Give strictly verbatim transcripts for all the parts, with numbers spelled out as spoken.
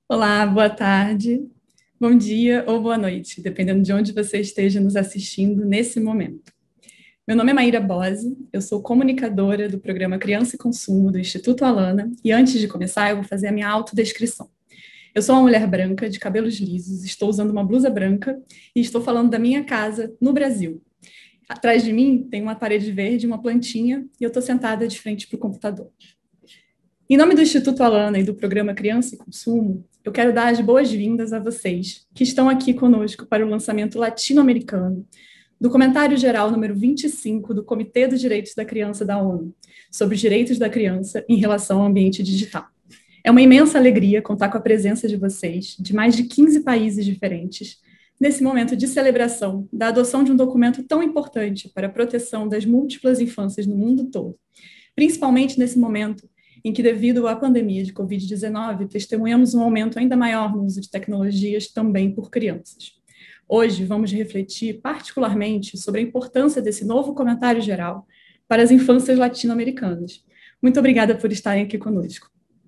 Olá, boa tarde, bom dia ou boa noite, dependendo de onde você esteja nos assistindo nesse momento. Meu nome é Maíra Bose, eu sou comunicadora do programa Criança e Consumo do Instituto Alana e antes de começar eu vou fazer a minha autodescrição. Eu sou uma mulher branca, de cabelos lisos, estou usando uma blusa branca e estou falando da minha casa no Brasil. Atrás de mim tem uma parede verde, uma plantinha e eu estou sentada de frente para o computador. Em nome do Instituto Alana e do programa Criança e Consumo, eu quero dar as boas-vindas a vocês que estão aqui conosco para o lançamento latino-americano do Comentário Geral número vinte e cinco do Comitê dos Direitos da Criança da ONU, sobre os direitos da criança em relação ao ambiente digital. É uma imensa alegria contar com a presença de vocês, de mais de quinze países diferentes, nesse momento de celebração da adoção de um documento tão importante para a proteção das múltiplas infâncias no mundo todo, principalmente nesse momento em que, devido à pandemia de covid dezenove, testemunhamos um aumento ainda maior no uso de tecnologias também por crianças. Hoje, vamos refletir particularmente sobre a importância desse novo comentário geral para as infâncias latino-americanas. Muito obrigada por estarem aqui conosco.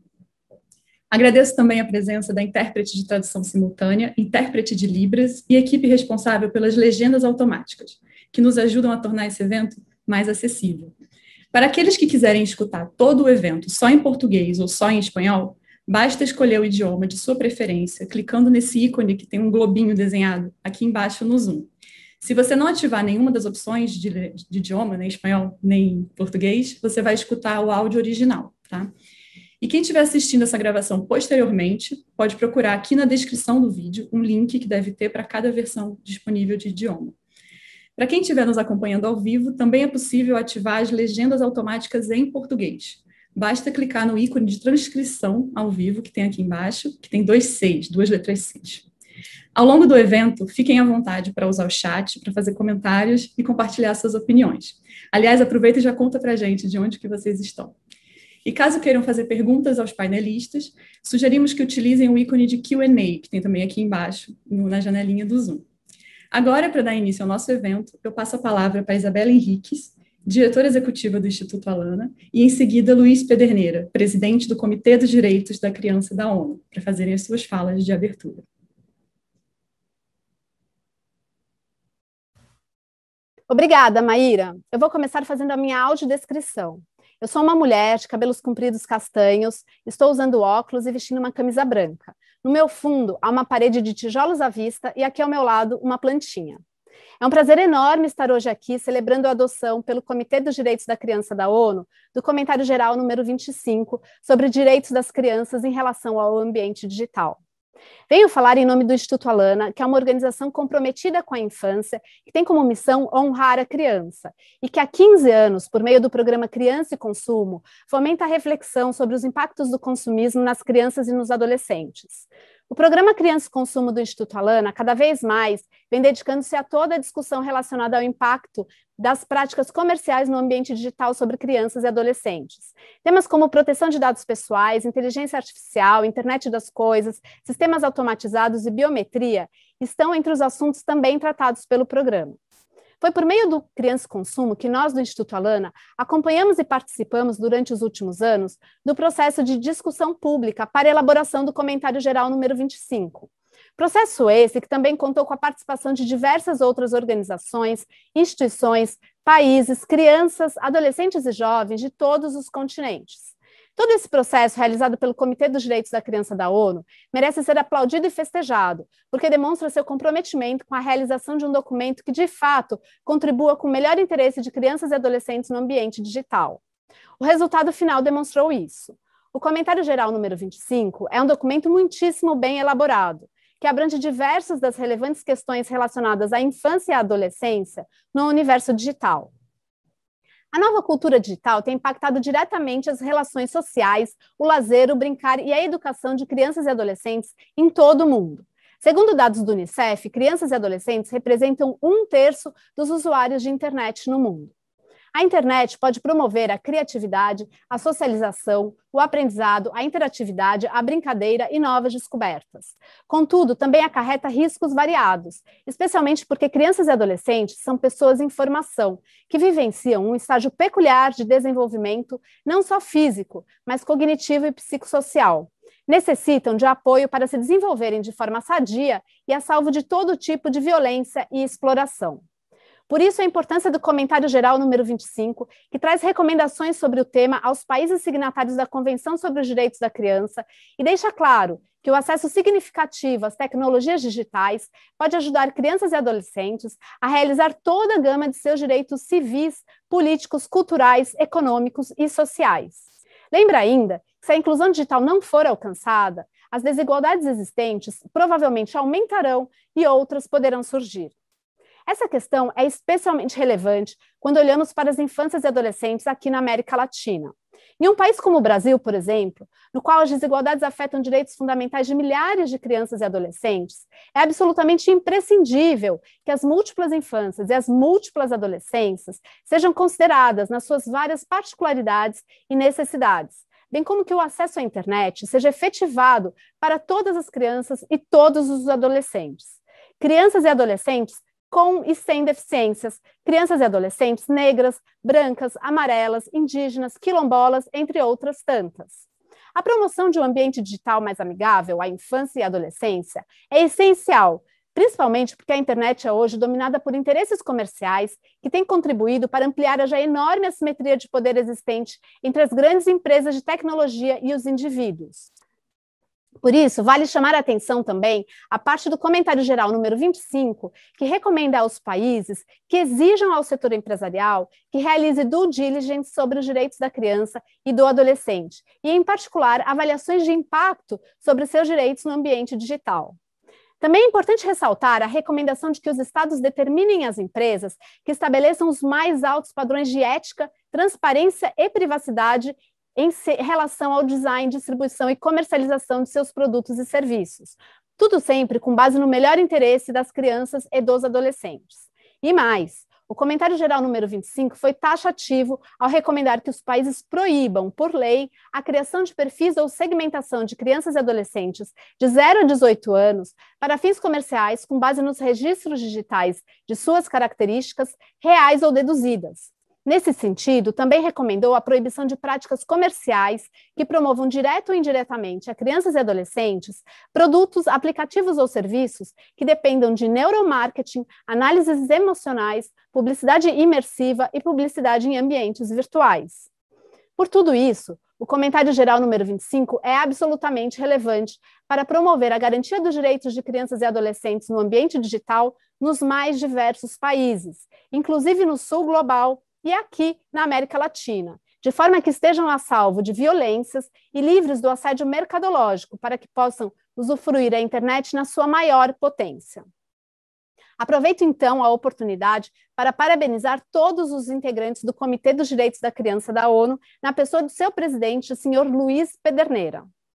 Agradeço também a presença da intérprete de tradução simultânea, intérprete de Libras e equipe responsável pelas legendas automáticas, que nos ajudam a tornar esse evento mais acessível. Para aqueles que quiserem escutar todo o evento só em português ou só em espanhol, basta escolher o idioma de sua preferência, clicando nesse ícone que tem um globinho desenhado aqui embaixo no Zoom. Se você não ativar nenhuma das opções de, de idioma, nem espanhol, nem português, você vai escutar o áudio original, tá? E quem estiver assistindo essa gravação posteriormente, pode procurar aqui na descrição do vídeo um link que deve ter para cada versão disponível de idioma. Para quem estiver nos acompanhando ao vivo, também é possível ativar as legendas automáticas em português. Basta clicar no ícone de transcrição ao vivo, que tem aqui embaixo, que tem dois Cs, duas letras Cs. Ao longo do evento, fiquem à vontade para usar o chat, para fazer comentários e compartilhar suas opiniões. Aliás, aproveita e já conta para a gente de onde que vocês estão. E caso queiram fazer perguntas aos painelistas, sugerimos que utilizem o ícone de Q and A, que tem também aqui embaixo, na janelinha do Zoom. Agora, para dar início ao nosso evento, eu passo a palavra para Isabela Henriques, diretora executiva do Instituto Alana, e em seguida Luiz Pederneira, presidente do Comitê dos Direitos da Criança da ONU, para fazerem as suas falas de abertura. Obrigada, Maíra. Eu vou começar fazendo a minha audiodescrição. Eu sou uma mulher de cabelos compridos castanhos, estou usando óculos e vestindo uma camisa branca. No meu fundo, há uma parede de tijolos à vista e aqui ao meu lado, uma plantinha. É um prazer enorme estar hoje aqui celebrando a adoção pelo Comitê dos Direitos da Criança da ONU do Comentário Geral número vinte e cinco sobre direitos das crianças em relação ao ambiente digital. Venho falar em nome do Instituto Alana, que é uma organização comprometida com a infância, que tem como missão honrar a criança, e que há quinze anos, por meio do programa Criança e Consumo, fomenta a reflexão sobre os impactos do consumismo nas crianças e nos adolescentes. O programa Criança e Consumo do Instituto Alana, cada vez mais, vem dedicando-se a toda a discussão relacionada ao impacto das práticas comerciais no ambiente digital sobre crianças e adolescentes. Temas como proteção de dados pessoais, inteligência artificial, internet das coisas, sistemas automatizados e biometria estão entre os assuntos também tratados pelo programa. Foi por meio do Criança e Consumo que nós, do Instituto Alana, acompanhamos e participamos durante os últimos anos do processo de discussão pública para a elaboração do Comentário Geral número vinte e cinco. Processo esse que também contou com a participação de diversas outras organizações, instituições, países, crianças, adolescentes e jovens de todos os continentes. Todo esse processo, realizado pelo Comitê dos Direitos da Criança da ONU, merece ser aplaudido e festejado, porque demonstra seu comprometimento com a realização de um documento que, de fato, contribua com o melhor interesse de crianças e adolescentes no ambiente digital. O resultado final demonstrou isso. O Comentário Geral número vinte e cinco é um documento muitíssimo bem elaborado, que abrange diversas das relevantes questões relacionadas à infância e à adolescência no universo digital. A nova cultura digital tem impactado diretamente as relações sociais, o lazer, o brincar e a educação de crianças e adolescentes em todo o mundo. Segundo dados do Unicef, crianças e adolescentes representam um terço dos usuários de internet no mundo. A internet pode promover a criatividade, a socialização, o aprendizado, a interatividade, a brincadeira e novas descobertas. Contudo, também acarreta riscos variados, especialmente porque crianças e adolescentes são pessoas em formação, que vivenciam um estágio peculiar de desenvolvimento, não só físico, mas cognitivo e psicossocial. necessitam de apoio para se desenvolverem de forma sadia e a salvo de todo tipo de violência e exploração. Por isso, a importância do Comentário Geral número vinte e cinco, que traz recomendações sobre o tema aos países signatários da Convenção sobre os Direitos da Criança e deixa claro que o acesso significativo às tecnologias digitais pode ajudar crianças e adolescentes a realizar toda a gama de seus direitos civis, políticos, culturais, econômicos e sociais. Lembra ainda que se a inclusão digital não for alcançada, as desigualdades existentes provavelmente aumentarão e outras poderão surgir. Essa questão é especialmente relevante quando olhamos para as infâncias e adolescentes aqui na América Latina. Em um país como o Brasil, por exemplo, no qual as desigualdades afetam direitos fundamentais de milhares de crianças e adolescentes, é absolutamente imprescindível que as múltiplas infâncias e as múltiplas adolescências sejam consideradas nas suas várias particularidades e necessidades, bem como que o acesso à internet seja efetivado para todas as crianças e todos os adolescentes. Crianças e adolescentes com e sem deficiências, crianças e adolescentes negras, brancas, amarelas, indígenas, quilombolas, entre outras tantas. A promoção de um ambiente digital mais amigável à infância e à adolescência é essencial, principalmente porque a internet é hoje dominada por interesses comerciais que têm contribuído para ampliar a já enorme assimetria de poder existente entre as grandes empresas de tecnologia e os indivíduos. Por isso, vale chamar a atenção também a parte do Comentário Geral número vinte e cinco, que recomenda aos países que exijam ao setor empresarial que realize due diligence sobre os direitos da criança e do adolescente, e, em particular, avaliações de impacto sobre seus direitos no ambiente digital. Também é importante ressaltar a recomendação de que os estados determinem às empresas que estabeleçam os mais altos padrões de ética, transparência e privacidade em relação ao design, distribuição e comercialização de seus produtos e serviços. Tudo sempre com base no melhor interesse das crianças e dos adolescentes. E mais, o Comentário Geral número vinte e cinco foi taxativo ao recomendar que os países proíbam, por lei, a criação de perfis ou segmentação de crianças e adolescentes de zero a dezoito anos para fins comerciais com base nos registros digitais de suas características reais ou deduzidas. Nesse sentido, também recomendou a proibição de práticas comerciais que promovam direto ou indiretamente a crianças e adolescentes produtos, aplicativos ou serviços que dependam de neuromarketing, análises emocionais, publicidade imersiva e publicidade em ambientes virtuais. Por tudo isso, o Comentário Geral número vinte e cinco é absolutamente relevante para promover a garantia dos direitos de crianças e adolescentes no ambiente digital nos mais diversos países, inclusive no sul global, e aqui na América Latina, de forma que estejam a salvo de violências e livres do assédio mercadológico, para que possam usufruir a internet na sua maior potência. Aproveito, então, a oportunidade para parabenizar todos os integrantes do Comitê dos Direitos da Criança da ONU, na pessoa do seu presidente, o senhor Luiz Pedernera.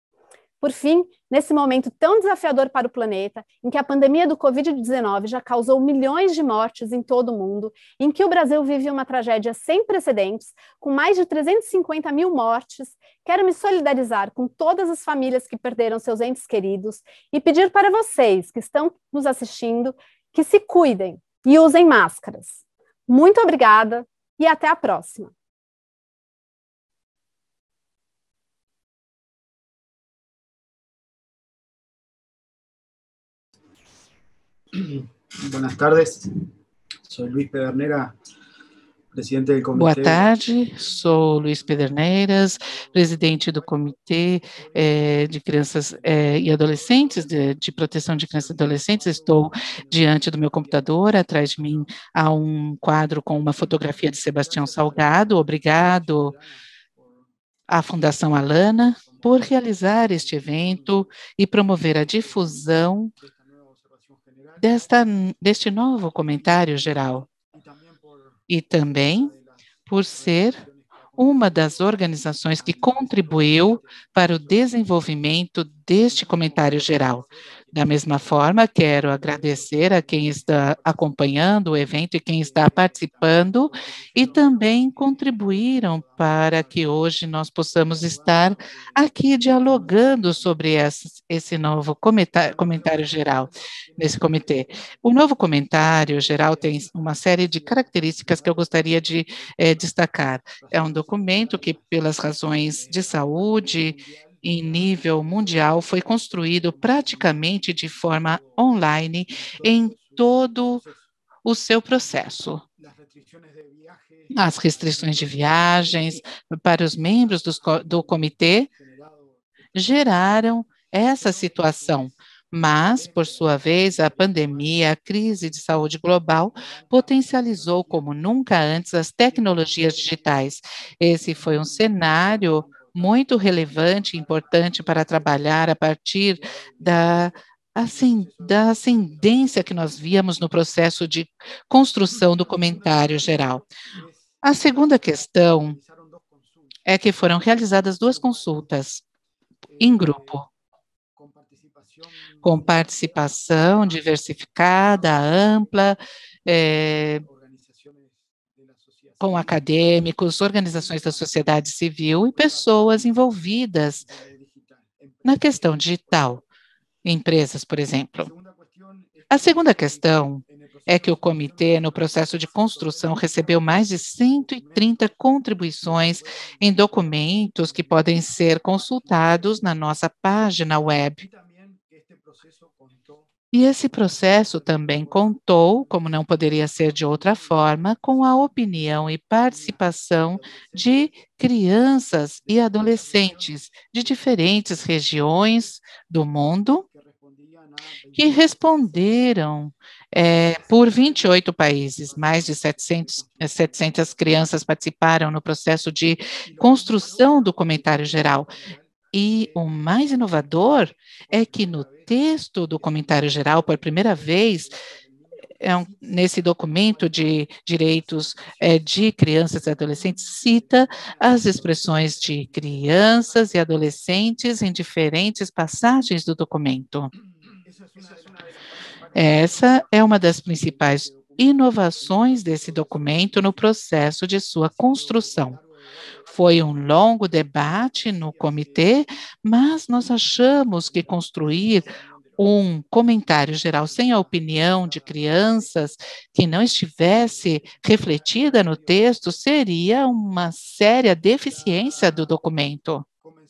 Por fim, nesse momento tão desafiador para o planeta, em que a pandemia do covid dezenove já causou milhões de mortes em todo o mundo, em que o Brasil vive uma tragédia sem precedentes, com mais de trezentas e cinquenta mil mortes, quero me solidarizar com todas as famílias que perderam seus entes queridos e pedir para vocês que estão nos assistindo que se cuidem e usem máscaras. Muito obrigada e até a próxima. Buenas tardes, sou Luiz Pedernera, presidente do Comitê. Boa tarde, sou Luiz Pederneiras, presidente do Comitê eh, de Crianças eh, e Adolescentes, de, de Proteção de Crianças e Adolescentes. Estou diante do meu computador, atrás de mim há um quadro com uma fotografia de Sebastião Salgado. Obrigado à Fundação Alana por realizar este evento e promover a difusão Desta, deste novo comentário geral, e também por ser uma das organizações que contribuiu para o desenvolvimento deste comentário geral. Da mesma forma, quero agradecer a quem está acompanhando o evento e quem está participando, e também contribuíram para que hoje nós possamos estar aqui dialogando sobre esse, esse novo comentário, comentário geral nesse comitê. O novo comentário geral tem uma série de características que eu gostaria de eh, destacar. É um documento que, pelas razões de saúde em nível mundial foi construído praticamente de forma online em todo o seu processo. As restrições de viagens para os membros dos, do comitê geraram essa situação, mas, por sua vez, a pandemia, a crise de saúde global, potencializou como nunca antes as tecnologias digitais. Esse foi um cenário muito relevante e importante para trabalhar a partir da, assim, da ascendência que nós víamos no processo de construção do comentário geral. A segunda questão é que foram realizadas duas consultas em grupo, com participação diversificada, ampla, é, com acadêmicos, organizações da sociedade civil e pessoas envolvidas na questão digital, empresas, por exemplo. A segunda questão é que o comitê, no processo de construção, recebeu mais de cento e trinta contribuições em documentos que podem ser consultados na nossa página web. E esse processo também contou, como não poderia ser de outra forma, com a opinião e participação de crianças e adolescentes de diferentes regiões do mundo que responderam é, por vinte e oito países. Mais de setecentas crianças participaram no processo de construção do comentário geral. E o mais inovador é que no texto do comentário geral, por primeira vez, é um, nesse documento de direitos é, de crianças e adolescentes, cita as expressões de crianças e adolescentes em diferentes passagens do documento. Essa é uma das principais inovações desse documento no processo de sua construção. Foi um longo debate no comitê, mas nós achamos que construir um comentário geral sem a opinião de crianças que não estivesse refletida no texto seria uma séria deficiência do documento.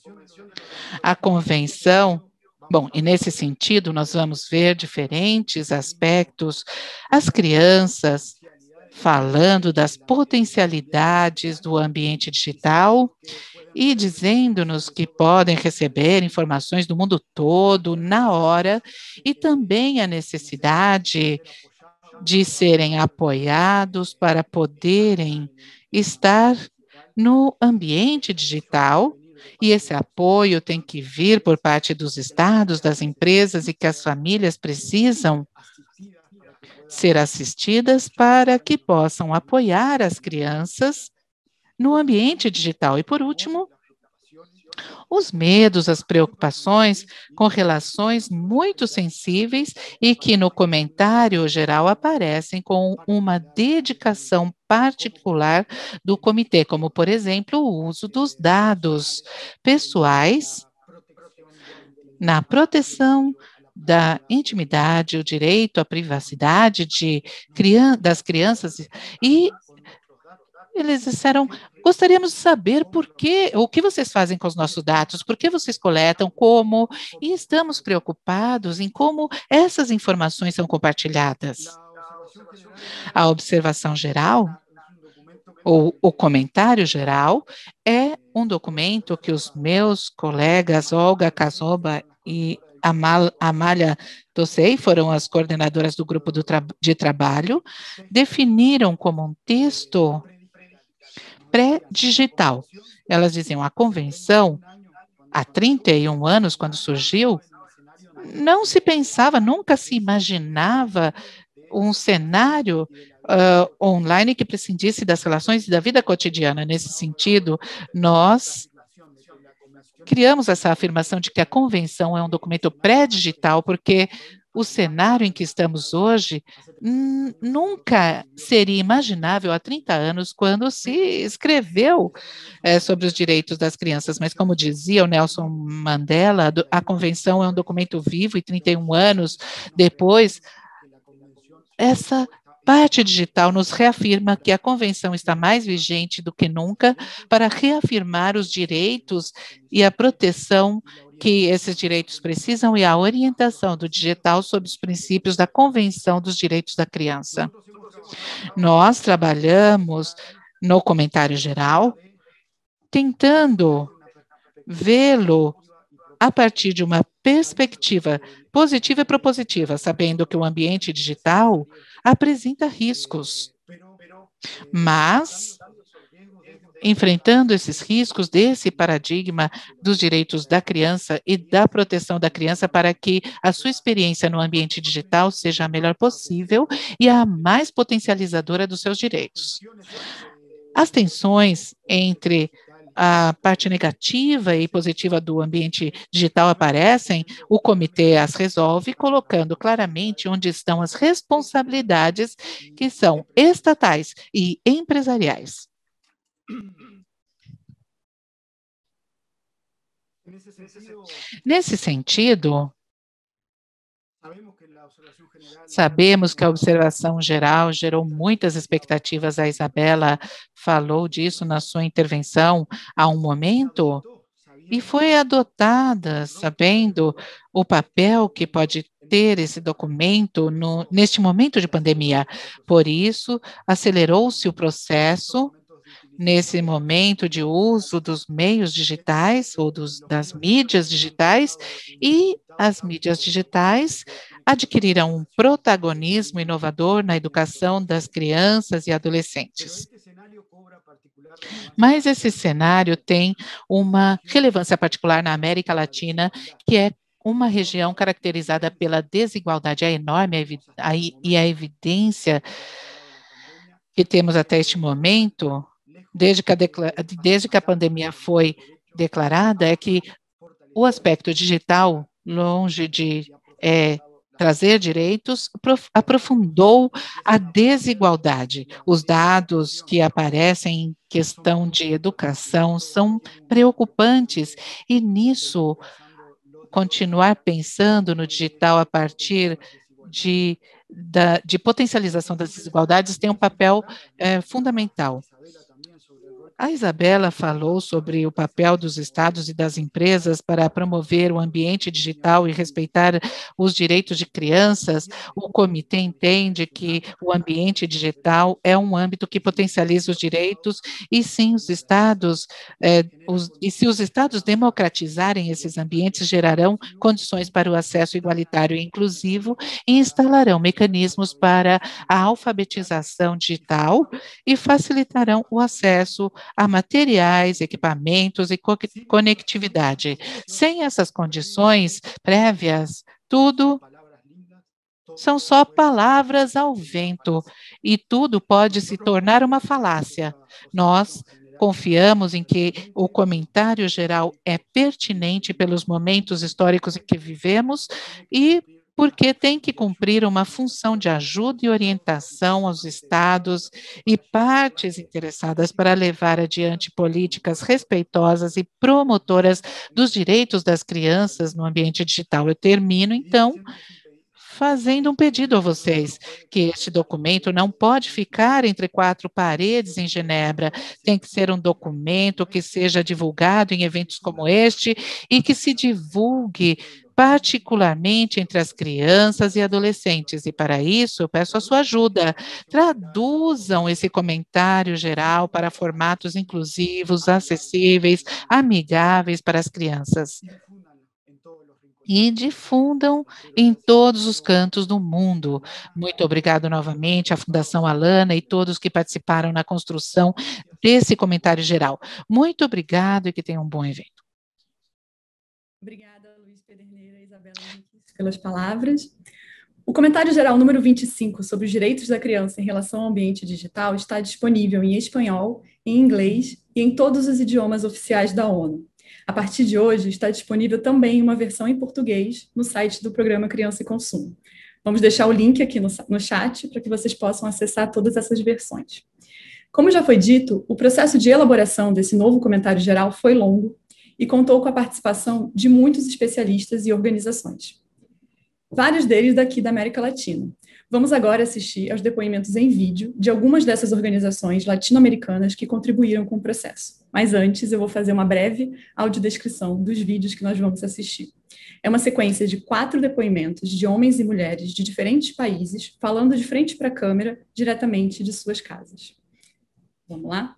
A convenção, bom, e nesse sentido nós vamos ver diferentes aspectos, as crianças falando das potencialidades do ambiente digital e dizendo-nos que podem receber informações do mundo todo, na hora, e também a necessidade de serem apoiados para poderem estar no ambiente digital, e esse apoio tem que vir por parte dos estados, das empresas, e que as famílias precisam ser assistidas para que possam apoiar as crianças no ambiente digital. E, por último, os medos, as preocupações com relações muito sensíveis e que no comentário geral aparecem com uma dedicação particular do comitê, como, por exemplo, o uso dos dados pessoais na proteção da intimidade, o direito à privacidade de crian- das crianças, e eles disseram: gostaríamos de saber por que, o que vocês fazem com os nossos dados, por que vocês coletam, como, e estamos preocupados em como essas informações são compartilhadas. A observação geral, ou o comentário geral, é um documento que os meus colegas Olga Casoba e Amal, Amália Tossei, foram as coordenadoras do grupo do tra de trabalho, definiram como um texto pré-digital. Elas diziam: a convenção, há trinta e um anos, quando surgiu, não se pensava, nunca se imaginava um cenário uh, online que prescindisse das relações e da vida cotidiana. Nesse sentido, nós criamos essa afirmação de que a convenção é um documento pré-digital, porque o cenário em que estamos hoje nunca seria imaginável há trinta anos, quando se escreveu é, sobre os direitos das crianças. Mas, como dizia o Nelson Mandela, a convenção é um documento vivo, e trinta e um anos depois, essa parte digital nos reafirma que a Convenção está mais vigente do que nunca para reafirmar os direitos e a proteção que esses direitos precisam e a orientação do digital sob os princípios da Convenção dos Direitos da Criança. Nós trabalhamos no comentário geral, tentando vê-lo a partir de uma perspectiva positiva e propositiva, sabendo que o ambiente digital apresenta riscos, mas enfrentando esses riscos desse paradigma dos direitos da criança e da proteção da criança para que a sua experiência no ambiente digital seja a melhor possível e a mais potencializadora dos seus direitos. As tensões entre a parte negativa e positiva do ambiente digital aparecem, o comitê as resolve, colocando claramente onde estão as responsabilidades que são estatais e empresariais. Nesse sentido, sabemos que a observação geral gerou muitas expectativas. A Isabela falou disso na sua intervenção há um momento e foi adotada, sabendo o papel que pode ter esse documento no, neste momento de pandemia. Por isso, acelerou-se o processo nesse momento de uso dos meios digitais ou dos, das mídias digitais, e as mídias digitais adquiriram um protagonismo inovador na educação das crianças e adolescentes. Mas esse cenário tem uma relevância particular na América Latina, que é uma região caracterizada pela desigualdade. É enorme a, a, e a evidência que temos até este momento, desde que, a desde que a pandemia foi declarada, é que o aspecto digital, longe de é, trazer direitos, aprofundou a desigualdade. Os dados que aparecem em questão de educação são preocupantes, e nisso, continuar pensando no digital a partir de, da, de potencialização das desigualdades tem um papel é, fundamental. A Isabela falou sobre o papel dos estados e das empresas para promover o ambiente digital e respeitar os direitos de crianças. O comitê entende que o ambiente digital é um âmbito que potencializa os direitos, e sim, os estados, é, os, e se os estados democratizarem esses ambientes, gerarão condições para o acesso igualitário e inclusivo e instalarão mecanismos para a alfabetização digital e facilitarão o acesso a materiais, equipamentos e co conectividade. Sem essas condições prévias, tudo são só palavras ao vento e tudo pode se tornar uma falácia. Nós confiamos em que o comentário geral é pertinente pelos momentos históricos em que vivemos e porque tem que cumprir uma função de ajuda e orientação aos estados e partes interessadas para levar adiante políticas respeitosas e promotoras dos direitos das crianças no ambiente digital. Eu termino, então, fazendo um pedido a vocês, que este documento não pode ficar entre quatro paredes em Genebra, tem que ser um documento que seja divulgado em eventos como este e que se divulgue particularmente entre as crianças e adolescentes. E para isso, eu peço a sua ajuda. Traduzam esse comentário geral para formatos inclusivos, acessíveis, amigáveis para as crianças. E difundam em todos os cantos do mundo. Muito obrigado novamente à Fundação Alana e todos que participaram na construção desse comentário geral. Muito obrigado e que tenham um bom evento. Obrigada, Luiz Pederneiras e Isabela Henriques, pelas palavras. O comentário geral número vinte e cinco sobre os direitos da criança em relação ao ambiente digital está disponível em espanhol, em inglês e em todos os idiomas oficiais da ONU. A partir de hoje, está disponível também uma versão em português no site do Programa Criança e Consumo. Vamos deixar o link aqui no, no chat para que vocês possam acessar todas essas versões. Como já foi dito, o processo de elaboração desse novo comentário geral foi longo e contou com a participação de muitos especialistas e organizações, vários deles daqui da América Latina. Vamos agora assistir aos depoimentos em vídeo de algumas dessas organizações latino-americanas que contribuíram com o processo. Mas antes, eu vou fazer uma breve audiodescrição dos vídeos que nós vamos assistir. É uma sequência de quatro depoimentos de homens e mulheres de diferentes países, falando de frente para a câmera, diretamente de suas casas. Vamos lá?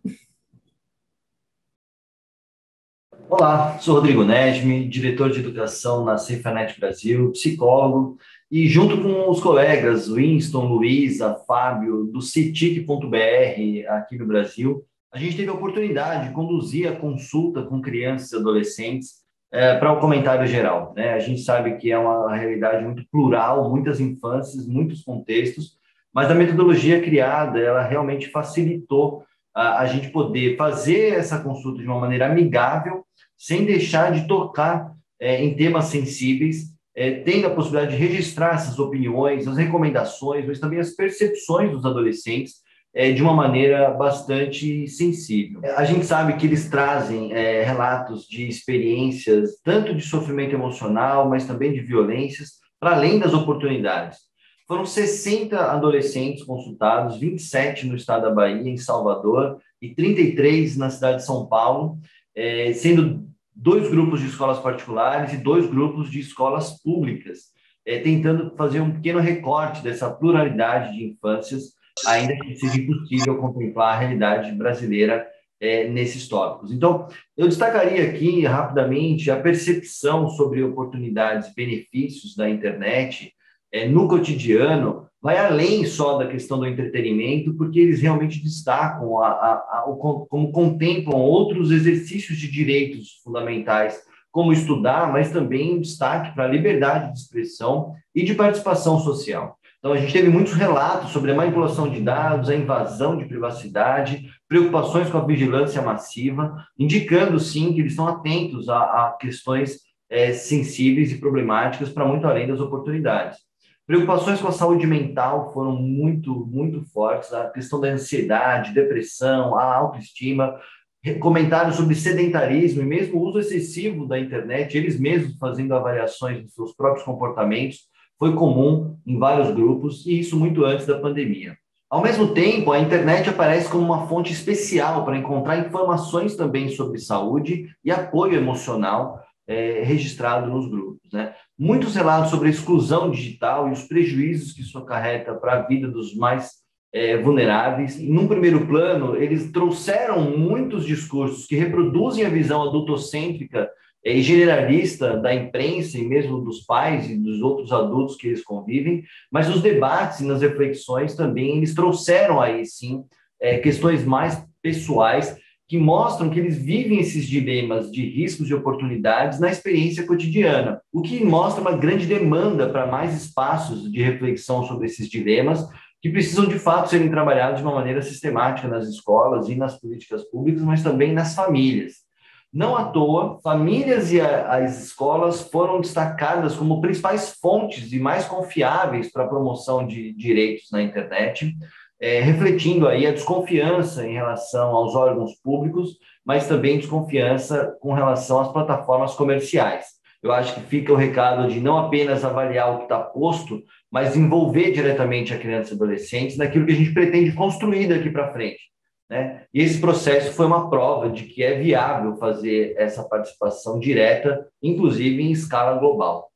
Olá, sou Rodrigo Nesme, diretor de educação na Cefanet Brasil, psicólogo, e junto com os colegas Winston, Luísa, Fábio, do citic ponto b r aqui no Brasil, a gente teve a oportunidade de conduzir a consulta com crianças e adolescentes é, para o comentário geral, né? A gente sabe que é uma realidade muito plural, muitas infâncias, muitos contextos, mas a metodologia criada, ela realmente facilitou a, a gente poder fazer essa consulta de uma maneira amigável, sem deixar de tocar é, em temas sensíveis, é, tendo a possibilidade de registrar essas opiniões, as recomendações, mas também as percepções dos adolescentes é, de uma maneira bastante sensível. A gente sabe que eles trazem é, relatos de experiências, tanto de sofrimento emocional, mas também de violências, para além das oportunidades. Foram sessenta adolescentes consultados, vinte e sete no estado da Bahia, em Salvador, e trinta e três na cidade de São Paulo, É, sendo dois grupos de escolas particulares e dois grupos de escolas públicas, é, tentando fazer um pequeno recorte dessa pluralidade de infâncias, ainda que seja impossível contemplar a realidade brasileira é, nesses tópicos. Então, eu destacaria aqui rapidamente a percepção sobre oportunidades e benefícios da internet é, no cotidiano, vai além só da questão do entretenimento, porque eles realmente destacam a, a, a, o, como contemplam outros exercícios de direitos fundamentais, como estudar, mas também um destaque para a liberdade de expressão e de participação social. Então, a gente teve muitos relatos sobre a manipulação de dados, a invasão de privacidade, preocupações com a vigilância massiva, indicando, sim, que eles estão atentos a, a questões é, sensíveis e problemáticas para muito além das oportunidades. Preocupações com a saúde mental foram muito, muito fortes, a questão da ansiedade, depressão, a autoestima, comentários sobre sedentarismo e mesmo o uso excessivo da internet, eles mesmos fazendo avaliações dos seus próprios comportamentos, foi comum em vários grupos, e isso muito antes da pandemia. Ao mesmo tempo, a internet aparece como uma fonte especial para encontrar informações também sobre saúde e apoio emocional é, registrado nos grupos, né? Muitos relatos sobre a exclusão digital e os prejuízos que isso acarreta para a vida dos mais é, vulneráveis. E, num primeiro plano, eles trouxeram muitos discursos que reproduzem a visão adultocêntrica é, e generalista da imprensa e mesmo dos pais e dos outros adultos que eles convivem, mas nos debates e nas reflexões também eles trouxeram aí, sim, é, questões mais pessoais que mostram que eles vivem esses dilemas de riscos e oportunidades na experiência cotidiana, o que mostra uma grande demanda para mais espaços de reflexão sobre esses dilemas, que precisam, de fato, serem trabalhados de uma maneira sistemática nas escolas e nas políticas públicas, mas também nas famílias. Não à toa, famílias e a, as escolas foram destacadas como principais fontes e mais confiáveis para a promoção de direitos na internet, É, refletindo aí a desconfiança em relação aos órgãos públicos, mas também desconfiança com relação às plataformas comerciais. Eu acho que fica o recado de não apenas avaliar o que está posto, mas envolver diretamente a criança e adolescentes naquilo que a gente pretende construir daqui para frente, né? E esse processo foi uma prova de que é viável fazer essa participação direta, inclusive em escala global.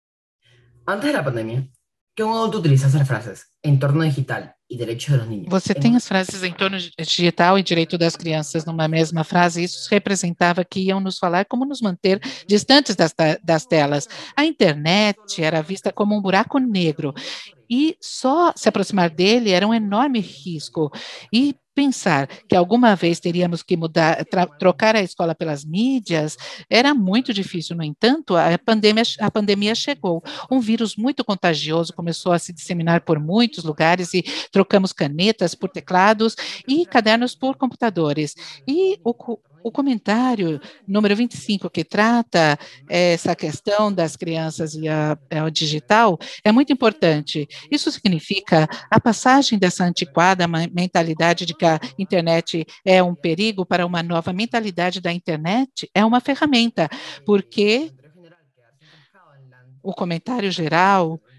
Antes da pandemia, ¿qué modo tú utilizas las frases entorno digital e direitos dos niños? Você tem as frases entorno digital e direito das crianças numa mesma frase, isso representava que iam nos falar como nos manter distantes das, das telas. A internet era vista como um buraco negro e só se aproximar dele era um enorme risco. E pensar que alguma vez teríamos que mudar, trocar a escola pelas mídias, era muito difícil. No entanto, a pandemia, a pandemia chegou. Um vírus muito contagioso começou a se disseminar por muitos lugares e trocamos canetas por teclados e cadernos por computadores. E o, o comentário número vinte e cinco, que trata essa questão das crianças e a, a digital, é muito importante. Isso significa a passagem dessa antiquada mentalidade de que a internet é um perigo para uma nova mentalidade da internet, é uma ferramenta, porque o comentário geral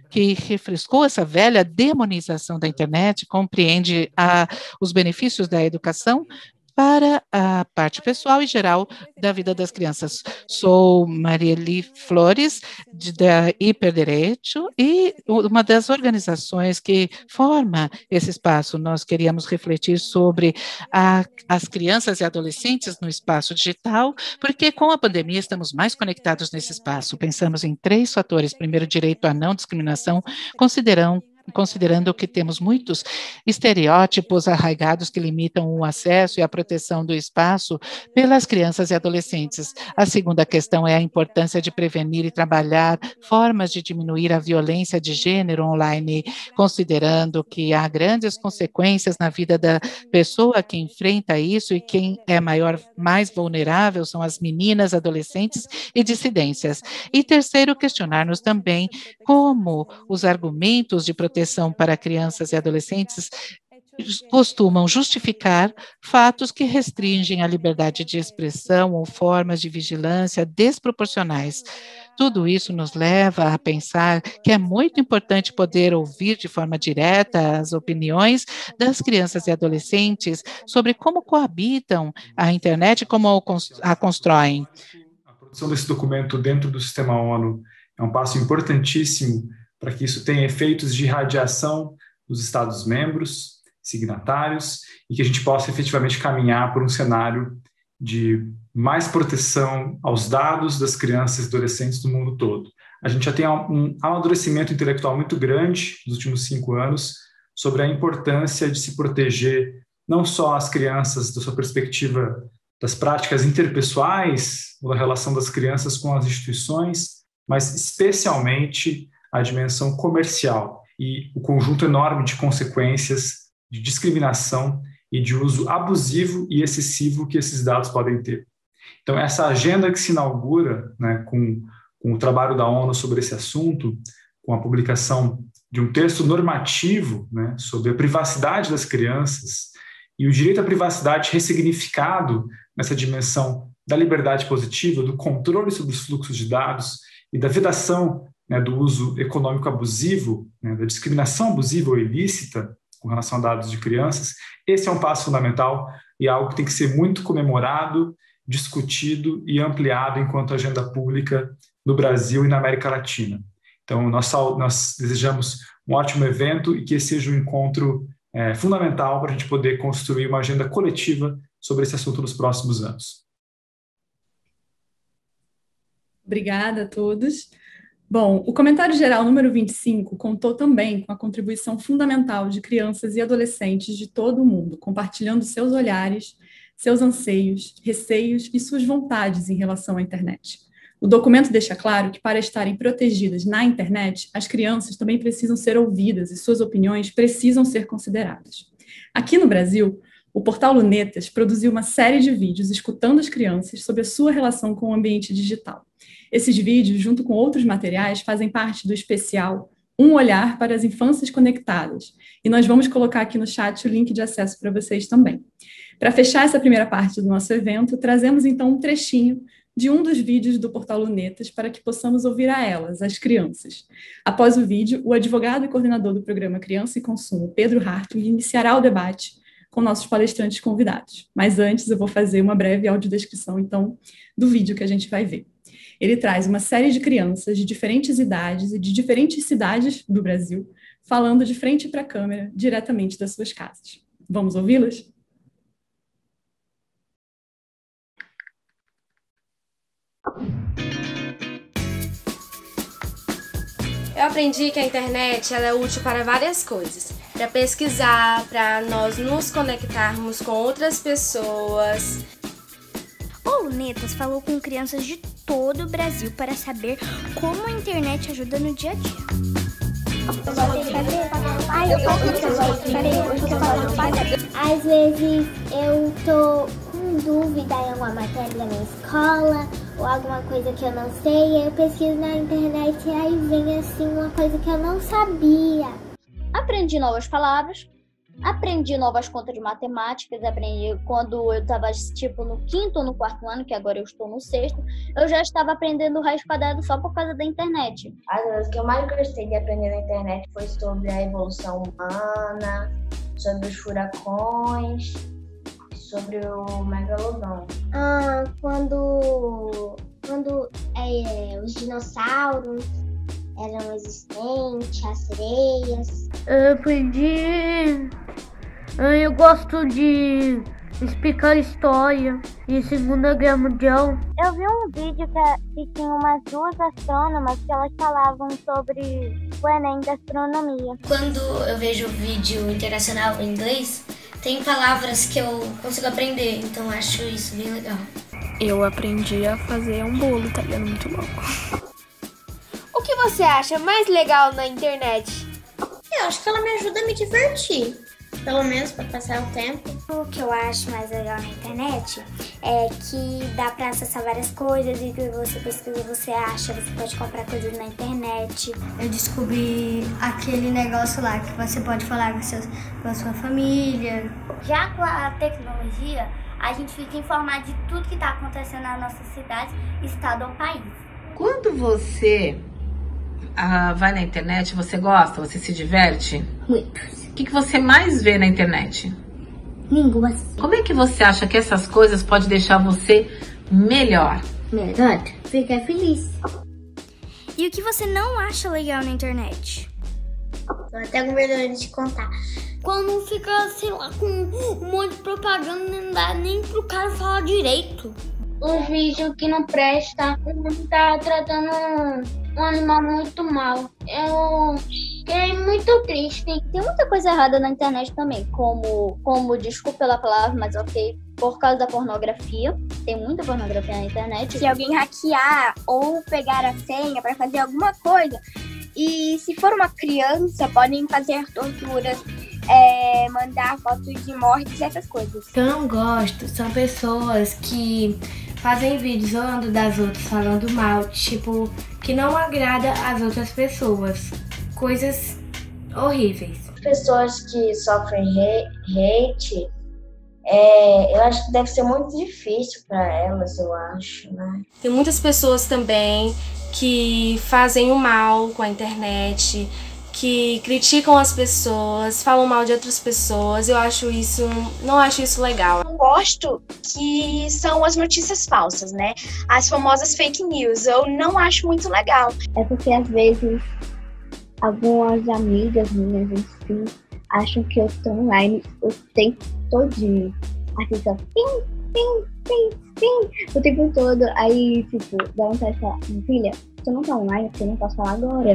que refrescou essa velha demonização da internet, compreende a, os benefícios da educação para a parte pessoal e geral da vida das crianças. Sou Marieli Flores, de, da Hiperdireito, e uma das organizações que forma esse espaço. Nós queríamos refletir sobre a, as crianças e adolescentes no espaço digital, porque com a pandemia estamos mais conectados nesse espaço. Pensamos em três fatores. Primeiro, direito à não discriminação, considerando considerando que temos muitos estereótipos arraigados que limitam o acesso e a proteção do espaço pelas crianças e adolescentes. A segunda questão é a importância de prevenir e trabalhar formas de diminuir a violência de gênero online, considerando que há grandes consequências na vida da pessoa que enfrenta isso, e quem é maior, mais vulnerável são as meninas, adolescentes e dissidências. E terceiro, questionar-nos também como os argumentos de proteção para crianças e adolescentes costumam justificar fatos que restringem a liberdade de expressão ou formas de vigilância desproporcionais. Tudo isso nos leva a pensar que é muito importante poder ouvir de forma direta as opiniões das crianças e adolescentes sobre como coabitam a internet e como a constroem. A produção desse documento dentro do sistema ONU é um passo importantíssimo para que isso tenha efeitos de irradiação dos Estados-membros, signatários, e que a gente possa efetivamente caminhar por um cenário de mais proteção aos dados das crianças e adolescentes do mundo todo. A gente já tem um amadurecimento intelectual muito grande nos últimos cinco anos sobre a importância de se proteger não só as crianças da sua perspectiva das práticas interpessoais, ou da relação das crianças com as instituições, mas especialmente a dimensão comercial e o conjunto enorme de consequências de discriminação e de uso abusivo e excessivo que esses dados podem ter. Então, essa agenda que se inaugura, né, com, com o trabalho da ONU sobre esse assunto, com a publicação de um texto normativo, né, sobre a privacidade das crianças e o direito à privacidade ressignificado nessa dimensão da liberdade positiva, do controle sobre os fluxos de dados e da vedação, né, do uso econômico abusivo, né, da discriminação abusiva ou ilícita com relação a dados de crianças, esse é um passo fundamental e algo que tem que ser muito comemorado, discutido e ampliado enquanto agenda pública no Brasil e na América Latina. Então, nós, nós desejamos um ótimo evento e que esse seja um encontro é, fundamental para a gente poder construir uma agenda coletiva sobre esse assunto nos próximos anos. Obrigada a todos. Bom, o comentário geral número vinte e cinco contou também com a contribuição fundamental de crianças e adolescentes de todo o mundo, compartilhando seus olhares, seus anseios, receios e suas vontades em relação à internet. O documento deixa claro que, para estarem protegidas na internet, as crianças também precisam ser ouvidas e suas opiniões precisam ser consideradas. Aqui no Brasil, o portal Lunetas produziu uma série de vídeos escutando as crianças sobre a sua relação com o ambiente digital. Esses vídeos, junto com outros materiais, fazem parte do especial Um Olhar para as Infâncias Conectadas, e nós vamos colocar aqui no chat o link de acesso para vocês também. Para fechar essa primeira parte do nosso evento, trazemos então um trechinho de um dos vídeos do portal Lunetas para que possamos ouvir a elas, as crianças. Após o vídeo, o advogado e coordenador do programa Criança e Consumo, Pedro Hartung, iniciará o debate com nossos palestrantes convidados. Mas antes eu vou fazer uma breve audiodescrição, então, do vídeo que a gente vai ver. Ele traz uma série de crianças de diferentes idades e de diferentes cidades do Brasil, falando de frente para a câmera, diretamente das suas casas. Vamos ouvi-las? Eu aprendi que a internet ela é útil para várias coisas. Para pesquisar, para nós nos conectarmos com outras pessoas. O Lunetas falou com crianças de todo o Brasil para saber como a internet ajuda no dia a dia. Às vezes eu tô com dúvida em alguma matéria da minha escola ou alguma coisa que eu não sei, eu pesquiso na internet e aí vem assim uma coisa que eu não sabia. Aprendi novas palavras, Aprendi novas contas de matemáticas, aprendi quando eu estava tipo no quinto ou no quarto ano, que agora eu estou no sexto, eu já estava aprendendo raiz quadrada só por causa da internet. As coisas que eu mais gostei de aprender na internet foi sobre a evolução humana, sobre os furacões, sobre o megalodon. Ah, quando, quando é, os dinossauros eram existentes, as sereias. Eu aprendi... Eu gosto de explicar história e Segunda Guerra Mundial. Eu vi um vídeo que, que tinha umas duas astrônomas que elas falavam sobre o Enem da astronomia. Quando eu vejo vídeo internacional em inglês, tem palavras que eu consigo aprender, então acho isso bem legal. Eu aprendi a fazer um bolo italiano muito louco. O que você acha mais legal na internet? Eu acho que ela me ajuda a me divertir. Pelo menos para passar o tempo. O que eu acho mais legal na internet é que dá para acessar várias coisas e que você pesquisa, você acha, você pode comprar coisas na internet. Eu descobri aquele negócio lá que você pode falar com, seus, com a sua família. Já com a tecnologia, a gente fica informado de tudo que está acontecendo na nossa cidade, estado ou país. Quando você ah, vai na internet, você gosta, você se diverte? Muito. O que, que você mais vê na internet? Línguas. Como é que você acha que essas coisas podem deixar você melhor? Melhor? Ficar feliz. E o que você não acha legal na internet? Tô até com vergonha de te contar. Quando fica, sei lá, com um monte de propaganda, não dá nem pro cara falar direito. Um vídeo que não presta, tá tratando um animal muito mal. Eu fiquei muito triste. Tem muita coisa errada na internet também, como, como desculpa pela palavra, mas ok, por causa da pornografia. Tem muita pornografia na internet. Se alguém hackear ou pegar a senha para fazer alguma coisa, e se for uma criança, podem fazer torturas, é, mandar fotos de mortes, essas coisas. O que eu não gosto são pessoas que fazem vídeos zoando das outras, falando mal, tipo, que não agrada às outras pessoas. Coisas horríveis. Pessoas que sofrem hate, é, eu acho que deve ser muito difícil para elas, eu acho, né? Tem muitas pessoas também que fazem o mal com a internet, que criticam as pessoas, falam mal de outras pessoas. Eu acho isso, não acho isso legal. Eu gosto que são as notícias falsas, né? As famosas fake news. Eu não acho muito legal. É porque às vezes algumas amigas minhas assim, acham que eu estou online o tempo todinho. Aí fica pim, pim, pim, pim, o tempo todo. Aí, tipo, dá vontade de falar, minha filha, você não tá online, porque eu não posso falar agora.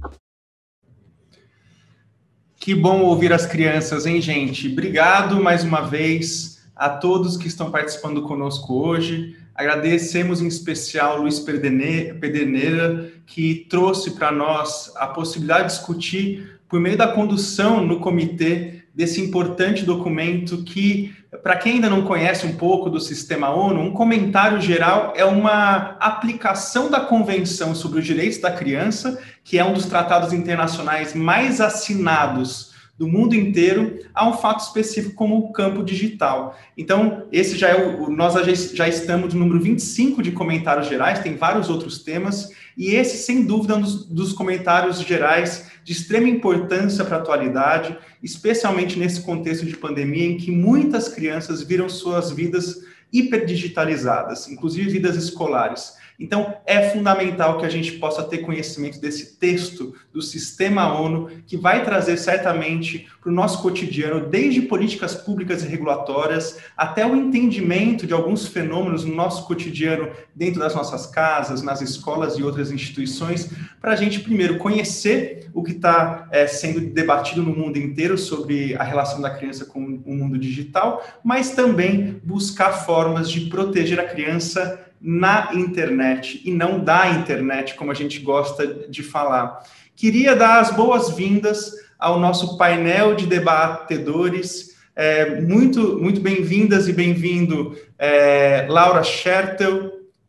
Que bom ouvir as crianças, hein, gente? Obrigado mais uma vez a todos que estão participando conosco hoje. Agradecemos em especial Luiz Pederneiras, que trouxe para nós a possibilidade de discutir, por meio da condução no comitê, desse importante documento que, para quem ainda não conhece um pouco do Sistema ONU, um comentário geral é uma aplicação da Convenção sobre os Direitos da Criança, que é um dos tratados internacionais mais assinados do mundo inteiro, a um fato específico como o campo digital. Então, esse já é o, nós já estamos no número vinte e cinco de comentários gerais, tem vários outros temas, e esse, sem dúvida, é um dos, dos comentários gerais de extrema importância para a atualidade, especialmente nesse contexto de pandemia, em que muitas crianças viram suas vidas hiperdigitalizadas, inclusive vidas escolares. Então, é fundamental que a gente possa ter conhecimento desse texto do Sistema ONU, que vai trazer certamente para o nosso cotidiano, desde políticas públicas e regulatórias, até o entendimento de alguns fenômenos no nosso cotidiano, dentro das nossas casas, nas escolas e outras instituições, para a gente, primeiro, conhecer o que está é, sendo debatido no mundo inteiro sobre a relação da criança com o mundo digital, mas também buscar formas de proteger a criança na internet e não da internet, como a gente gosta de falar. Queria dar as boas-vindas ao nosso painel de debatedores. É, muito muito bem-vindas e bem-vindo, é, Laura Schertel,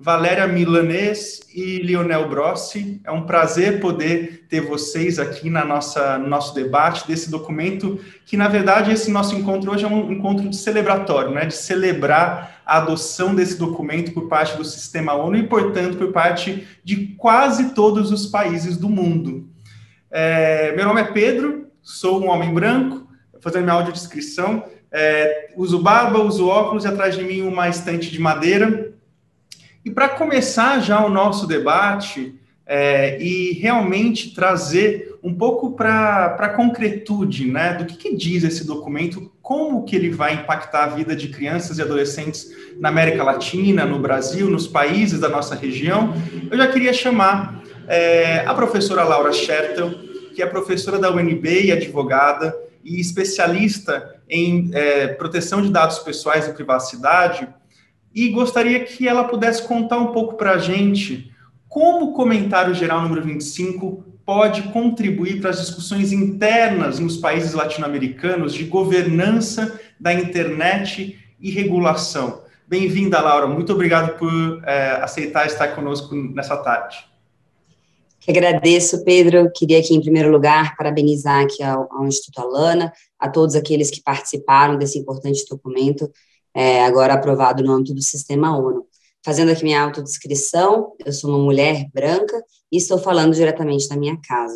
Valéria Milanês e Lionel Brossi. É um prazer poder ter vocês aqui na nossa, no nosso debate desse documento, que, na verdade, esse nosso encontro hoje é um encontro de celebratório, né, de celebrar a adoção desse documento por parte do Sistema ONU e, portanto, por parte de quase todos os países do mundo. É, meu nome é Pedro, sou um homem branco, vou fazer minha audiodescrição, é, uso barba, uso óculos e atrás de mim uma estante de madeira. E para começar já o nosso debate é, e realmente trazer um pouco para a concretude, né, do que, que diz esse documento, como que ele vai impactar a vida de crianças e adolescentes na América Latina, no Brasil, nos países da nossa região, eu já queria chamar é, a professora Laura Schertel, que é professora da U N B e advogada e especialista em é, proteção de dados pessoais e privacidade, e gostaria que ela pudesse contar um pouco para a gente como o comentário geral número vinte e cinco pode contribuir para as discussões internas nos países latino-americanos de governança da internet e regulação. Bem-vinda, Laura. Muito obrigado por é, aceitar estar conosco nessa tarde. Agradeço, Pedro. Queria aqui, em primeiro lugar, parabenizar aqui ao, ao Instituto Alana, a todos aqueles que participaram desse importante documento, É, agora aprovado no âmbito do Sistema ONU. Fazendo aqui minha autodescrição, eu sou uma mulher branca e estou falando diretamente da minha casa.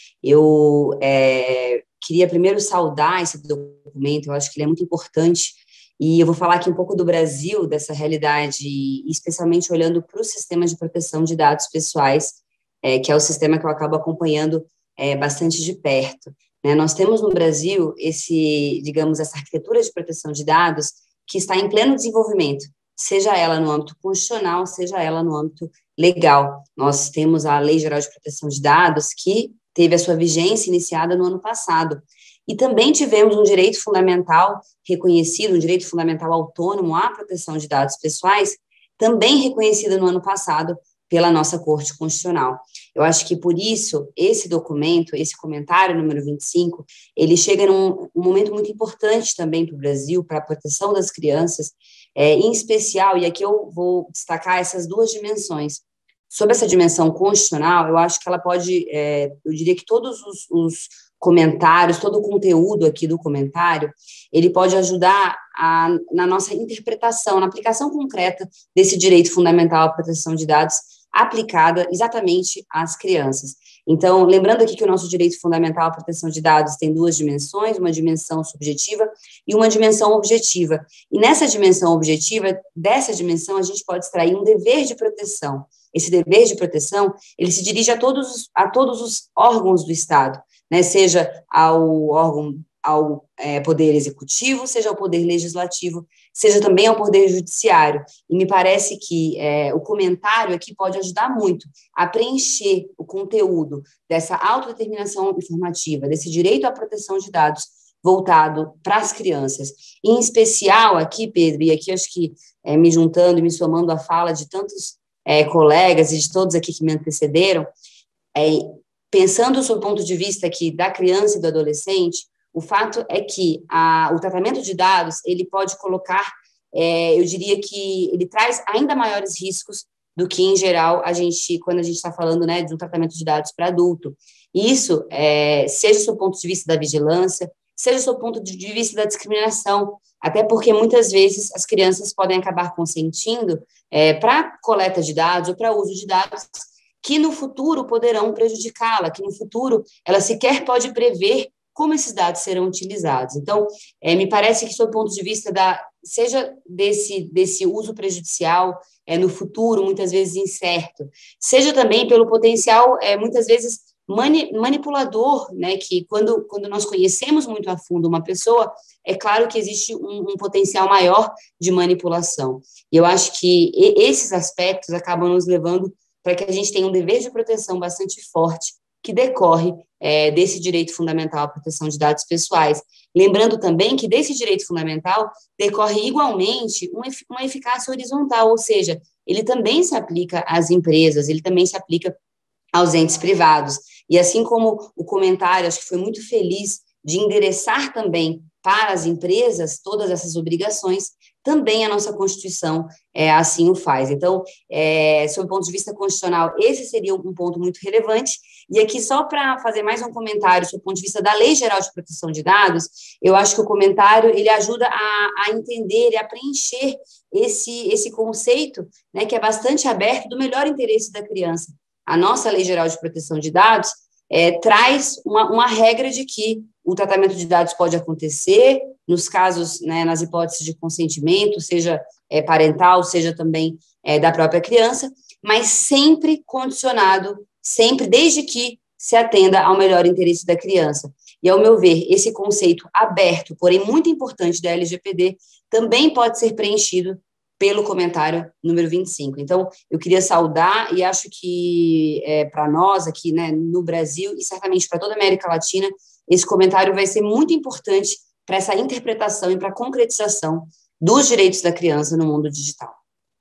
Eu é, queria primeiro saudar esse documento, eu acho que ele é muito importante, e eu vou falar aqui um pouco do Brasil, dessa realidade, especialmente olhando para o sistema de proteção de dados pessoais, é, que é o sistema que eu acabo acompanhando é, bastante de perto. Né? Nós temos no Brasil esse, digamos, essa arquitetura de proteção de dados que está em pleno desenvolvimento, seja ela no âmbito constitucional, seja ela no âmbito legal. Nós temos a Lei Geral de Proteção de Dados, que teve a sua vigência iniciada no ano passado, e também tivemos um direito fundamental reconhecido, um direito fundamental autônomo à proteção de dados pessoais, também reconhecido no ano passado pela nossa Corte Constitucional. Eu acho que, por isso, esse documento, esse comentário número vinte e cinco, ele chega num um momento muito importante também para o Brasil, para a proteção das crianças, é, em especial, e aqui eu vou destacar essas duas dimensões. Sobre essa dimensão constitucional, eu acho que ela pode, é, eu diria que todos os, os comentários, todo o conteúdo aqui do comentário, ele pode ajudar a, na nossa interpretação, na aplicação concreta desse direito fundamental à proteção de dados, aplicada exatamente às crianças. Então, lembrando aqui que o nosso direito fundamental à proteção de dados tem duas dimensões, uma dimensão subjetiva e uma dimensão objetiva. E nessa dimensão objetiva, dessa dimensão, a gente pode extrair um dever de proteção. Esse dever de proteção, ele se dirige a todos, a todos os órgãos do Estado, né, seja ao órgão, ao é, Poder Executivo, seja ao Poder Legislativo, seja também ao Poder Judiciário. E me parece que é, o comentário aqui pode ajudar muito a preencher o conteúdo dessa autodeterminação informativa, desse direito à proteção de dados voltado para as crianças. Em especial aqui, Pedro, e aqui acho que é, me juntando e me somando à fala de tantos é, colegas e de todos aqui que me antecederam, é, pensando sob o ponto de vista aqui da criança e do adolescente, o fato é que a, o tratamento de dados, ele pode colocar, é, eu diria que ele traz ainda maiores riscos do que, em geral, a gente, quando a gente está falando, né, de um tratamento de dados para adulto. E isso, é, seja do ponto de vista da vigilância, seja do ponto de vista da discriminação, até porque, muitas vezes, as crianças podem acabar consentindo é, para coleta de dados ou para uso de dados que, no futuro, poderão prejudicá-la, que, no futuro, ela sequer pode prever como esses dados serão utilizados. Então, é, me parece que, sob o ponto de vista da, seja desse, desse uso prejudicial é, no futuro, muitas vezes incerto, seja também pelo potencial, é, muitas vezes, mani, manipulador, né, que quando, quando nós conhecemos muito a fundo uma pessoa, é claro que existe um, um potencial maior de manipulação. E eu acho que esses aspectos acabam nos levando para que a gente tenha um dever de proteção bastante forte, que decorre é, desse direito fundamental à proteção de dados pessoais. Lembrando também que desse direito fundamental decorre igualmente uma, uma eficácia horizontal, ou seja, ele também se aplica às empresas, ele também se aplica aos entes privados. E assim como o comentário, acho que foi muito feliz de endereçar também para as empresas todas essas obrigações, também a nossa Constituição é, assim o faz. Então, é, sob o ponto de vista constitucional, esse seria um ponto muito relevante. E aqui, só para fazer mais um comentário sob o ponto de vista da Lei Geral de Proteção de Dados, eu acho que o comentário ele ajuda a, a entender e a preencher esse, esse conceito, né, que é bastante aberto, do melhor interesse da criança. A nossa Lei Geral de Proteção de Dados é, traz uma, uma regra de que o tratamento de dados pode acontecer nos casos, né, nas hipóteses de consentimento, seja é, parental, seja também é, da própria criança, mas sempre condicionado, sempre, desde que se atenda ao melhor interesse da criança. E, ao meu ver, esse conceito aberto, porém muito importante da L G P D, também pode ser preenchido pelo comentário número vinte e cinco. Então, eu queria saudar, e acho que é, para nós aqui, né, no Brasil, e certamente para toda a América Latina, esse comentário vai ser muito importante para essa interpretação e para a concretização dos direitos da criança no mundo digital.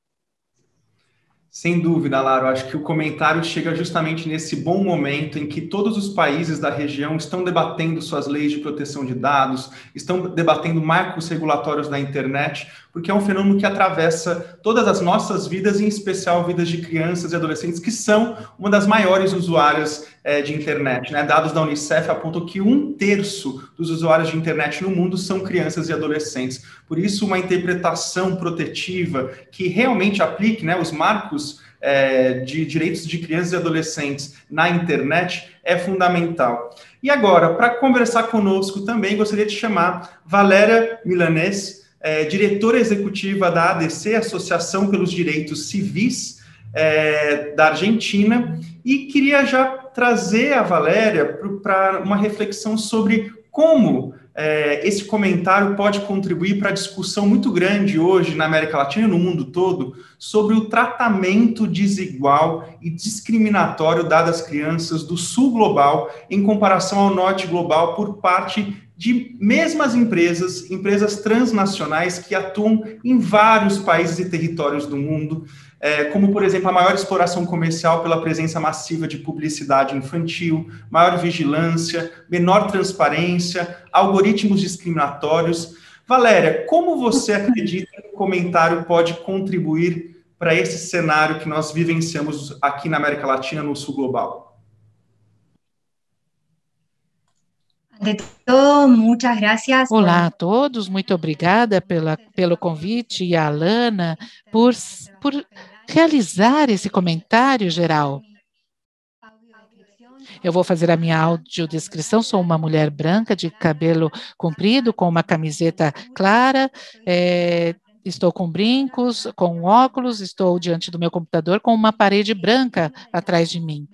Sem dúvida, Laro, acho que o comentário chega justamente nesse bom momento em que todos os países da região estão debatendo suas leis de proteção de dados, estão debatendo marcos regulatórios da internet, porque é um fenômeno que atravessa todas as nossas vidas, em especial vidas de crianças e adolescentes, que são uma das maiores usuárias é, de internet, né? Dados da Unicef apontam que um terço dos usuários de internet no mundo são crianças e adolescentes. Por isso, uma interpretação protetiva que realmente aplique, né, os marcos é, de direitos de crianças e adolescentes na internet é fundamental. E agora, para conversar conosco também, gostaria de chamar Valéria Milanés, É, diretora executiva da A D C, Associação pelos Direitos Civis, é, da Argentina, e queria já trazer a Valéria para uma reflexão sobre como é, esse comentário pode contribuir para a discussão muito grande hoje na América Latina e no mundo todo sobre o tratamento desigual e discriminatório dado às crianças do sul global em comparação ao norte global por parte de mesmas empresas, empresas transnacionais que atuam em vários países e territórios do mundo, é, como, por exemplo, a maior exploração comercial pela presença massiva de publicidade infantil, maior vigilância, menor transparência, algoritmos discriminatórios. Valéria, como você acredita que o comentário pode contribuir para esse cenário que nós vivenciamos aqui na América Latina, no sul global? Olá a todos, muito obrigada pela, pelo convite e a Alana por, por realizar esse comentário geral. Eu vou fazer a minha audiodescrição. Sou uma mulher branca de cabelo comprido, com uma camiseta clara, é, estou com brincos, com óculos, estou diante do meu computador com uma parede branca atrás de mim.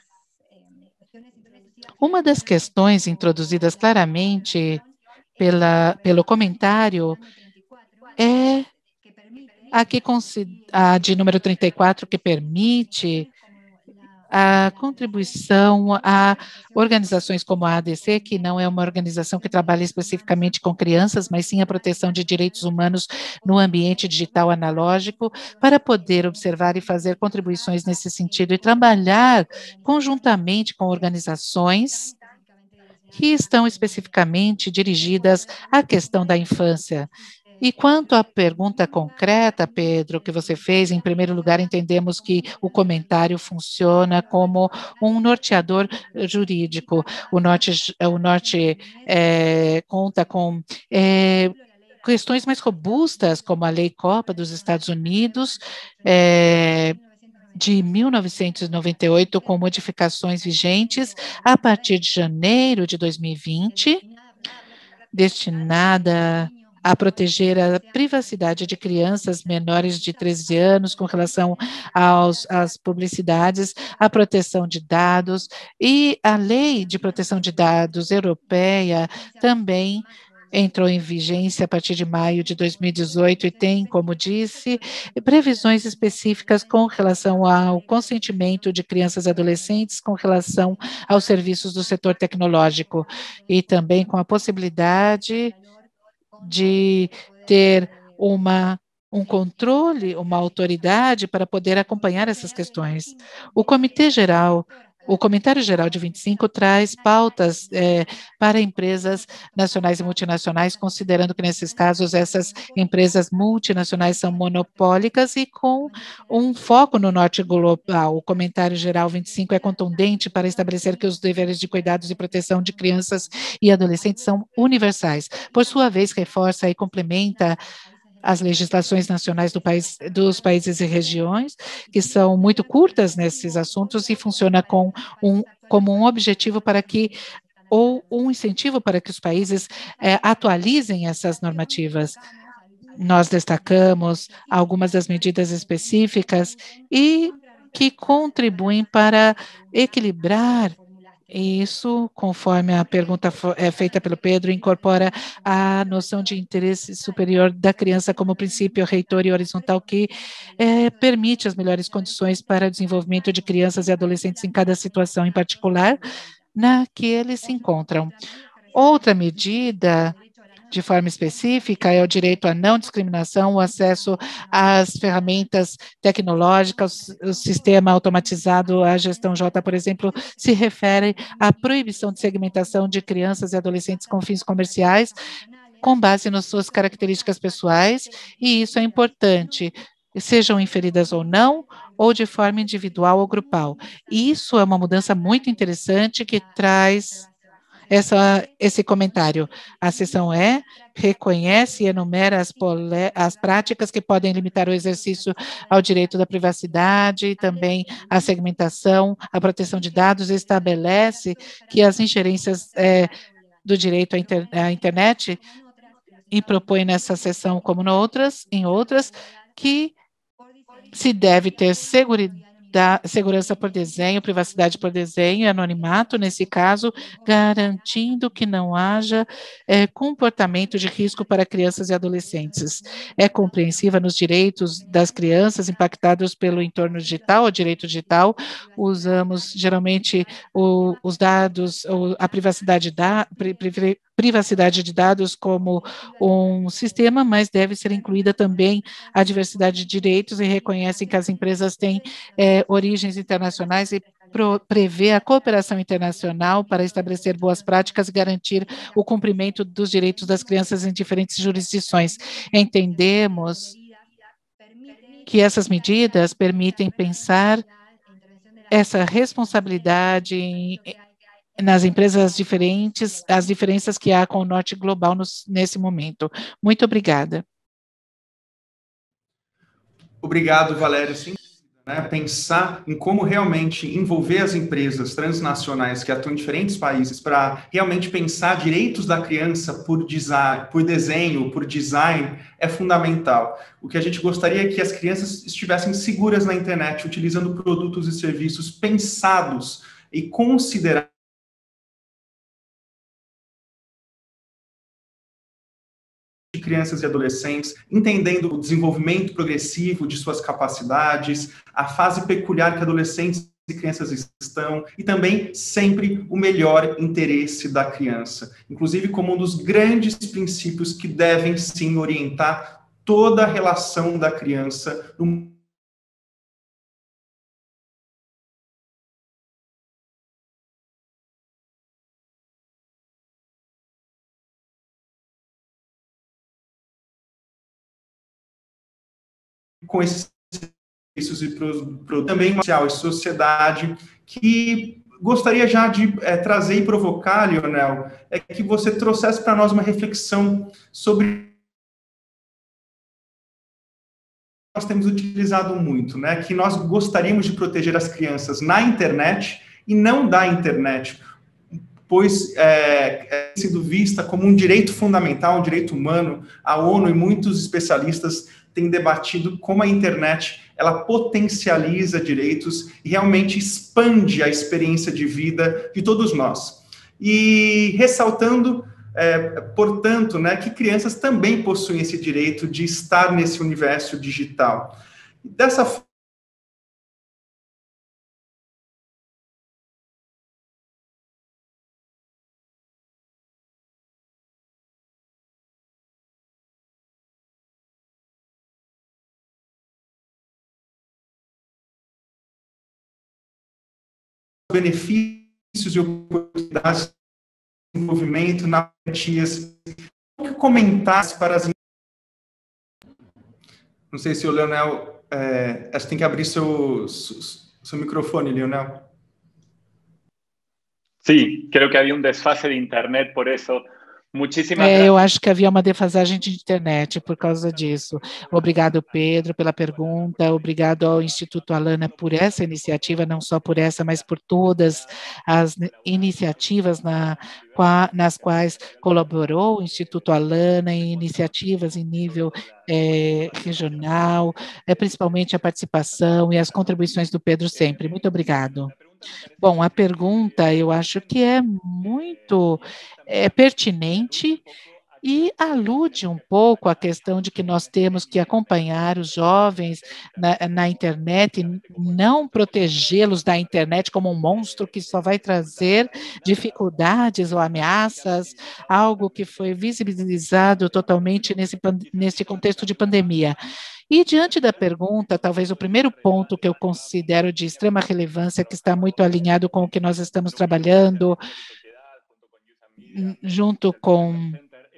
Uma das questões introduzidas claramente pela, pelo comentário é a, que, a de número trinta e quatro, que permite a contribuição a organizações como a A D C, que não é uma organização que trabalha especificamente com crianças, mas sim a proteção de direitos humanos no ambiente digital analógico, para poder observar e fazer contribuições nesse sentido e trabalhar conjuntamente com organizações que estão especificamente dirigidas à questão da infância. E quanto à pergunta concreta, Pedro, que você fez, em primeiro lugar, entendemos que o comentário funciona como um norteador jurídico. O norte, o norte é, conta com é, questões mais robustas, como a Lei Copa dos Estados Unidos, é, de mil novecentos e noventa e oito, com modificações vigentes a partir de janeiro de dois mil e vinte, destinada a proteger a privacidade de crianças menores de treze anos com relação aos, às publicidades, a proteção de dados, e a Lei de Proteção de Dados Europeia também entrou em vigência a partir de maio de dois mil e dezoito e tem, como disse, previsões específicas com relação ao consentimento de crianças e adolescentes com relação aos serviços do setor tecnológico, e também com a possibilidade de ter uma, um controle, uma autoridade para poder acompanhar essas questões. O Comitê Geral O comentário geral de vinte e cinco traz pautas é, para empresas nacionais e multinacionais, considerando que, nesses casos, essas empresas multinacionais são monopólicas e com um foco no norte global. O comentário geral vinte e cinco é contundente para estabelecer que os deveres de cuidados e proteção de crianças e adolescentes são universais. Por sua vez, reforça e complementa as legislações nacionais do país, dos países e regiões, que são muito curtas nesses assuntos e funciona com um, como um objetivo para que, ou um incentivo para que os países é, atualizem essas normativas. Nós destacamos algumas das medidas específicas e que contribuem para equilibrar isso, conforme a pergunta é feita pelo Pedro, incorpora a noção de interesse superior da criança como princípio reitor e horizontal que é, permite as melhores condições para o desenvolvimento de crianças e adolescentes em cada situação, em particular na que eles se encontram. Outra medida de forma específica é o direito à não discriminação, o acesso às ferramentas tecnológicas, o sistema automatizado, a gestão J, por exemplo, se refere à proibição de segmentação de crianças e adolescentes com fins comerciais, com base nas suas características pessoais, e isso é importante, sejam inferidas ou não, ou de forma individual ou grupal. Isso é uma mudança muito interessante que traz Essa, esse comentário. A seção E reconhece e enumera as, pole, as práticas que podem limitar o exercício ao direito da privacidade, e também a segmentação, a proteção de dados, e estabelece que as ingerências é, do direito à, inter, à internet e propõe nessa seção, como em outras, em outras, que se deve ter segurança da segurança por desenho, privacidade por desenho e anonimato, nesse caso, garantindo que não haja é, comportamento de risco para crianças e adolescentes. É compreensiva nos direitos das crianças impactados pelo entorno digital, o direito digital, usamos geralmente o, os dados, o, a privacidade, da, pri, pri, privacidade de dados como um sistema, mas deve ser incluída também a diversidade de direitos e reconhecem que as empresas têm é, origens internacionais e pro, prevê a cooperação internacional para estabelecer boas práticas e garantir o cumprimento dos direitos das crianças em diferentes jurisdições. Entendemos que essas medidas permitem pensar essa responsabilidade em, nas empresas diferentes, as diferenças que há com o norte global nos, nesse momento. Muito obrigada. Obrigado, Valério. Sim, né, pensar em como realmente envolver as empresas transnacionais que atuam em diferentes países para realmente pensar direitos da criança por, design, por desenho, por design, é fundamental. O que a gente gostaria é que as crianças estivessem seguras na internet, utilizando produtos e serviços pensados e considerados de crianças e adolescentes, entendendo o desenvolvimento progressivo de suas capacidades, a fase peculiar que adolescentes e crianças estão, e também sempre o melhor interesse da criança, inclusive como um dos grandes princípios que devem, sim, orientar toda a relação da criança no com esses serviços e pro, pro, também social e sociedade, que gostaria já de é, trazer e provocar, Lionel, é que você trouxesse para nós uma reflexão sobre nós temos utilizado muito, né, que nós gostaríamos de proteger as crianças na internet e não da internet, pois é, é sido vista como um direito fundamental, um direito humano. A ONU e muitos especialistas têm debatido como a internet ela potencializa direitos e realmente expande a experiência de vida de todos nós. E ressaltando, é, portanto, né, que crianças também possuem esse direito de estar nesse universo digital. Dessa forma, benefícios e oportunidades de desenvolvimento na Matias. O que comentasse para as... Não sei se o Leonel... É, acho que tem que abrir seu, seu, seu microfone, Leonel. Sí, creo que había un desfase de internet, por eso. Muchísimas É, gracias. eu acho que havia uma defasagem de internet por causa disso. Obrigado, Pedro, pela pergunta. Obrigado ao Instituto Alana por essa iniciativa, não só por essa, mas por todas as iniciativas na, nas quais colaborou o Instituto Alana, em iniciativas em nível é, regional, é, principalmente a participação e as contribuições do Pedro sempre. Muito obrigado. Bom, a pergunta eu acho que é muito é, pertinente e alude um pouco à questão de que nós temos que acompanhar os jovens na, na internet e não protegê-los da internet como um monstro que só vai trazer dificuldades ou ameaças, algo que foi visibilizado totalmente nesse, nesse contexto de pandemia. E diante da pergunta, talvez o primeiro ponto que eu considero de extrema relevância, que está muito alinhado com o que nós estamos trabalhando, junto com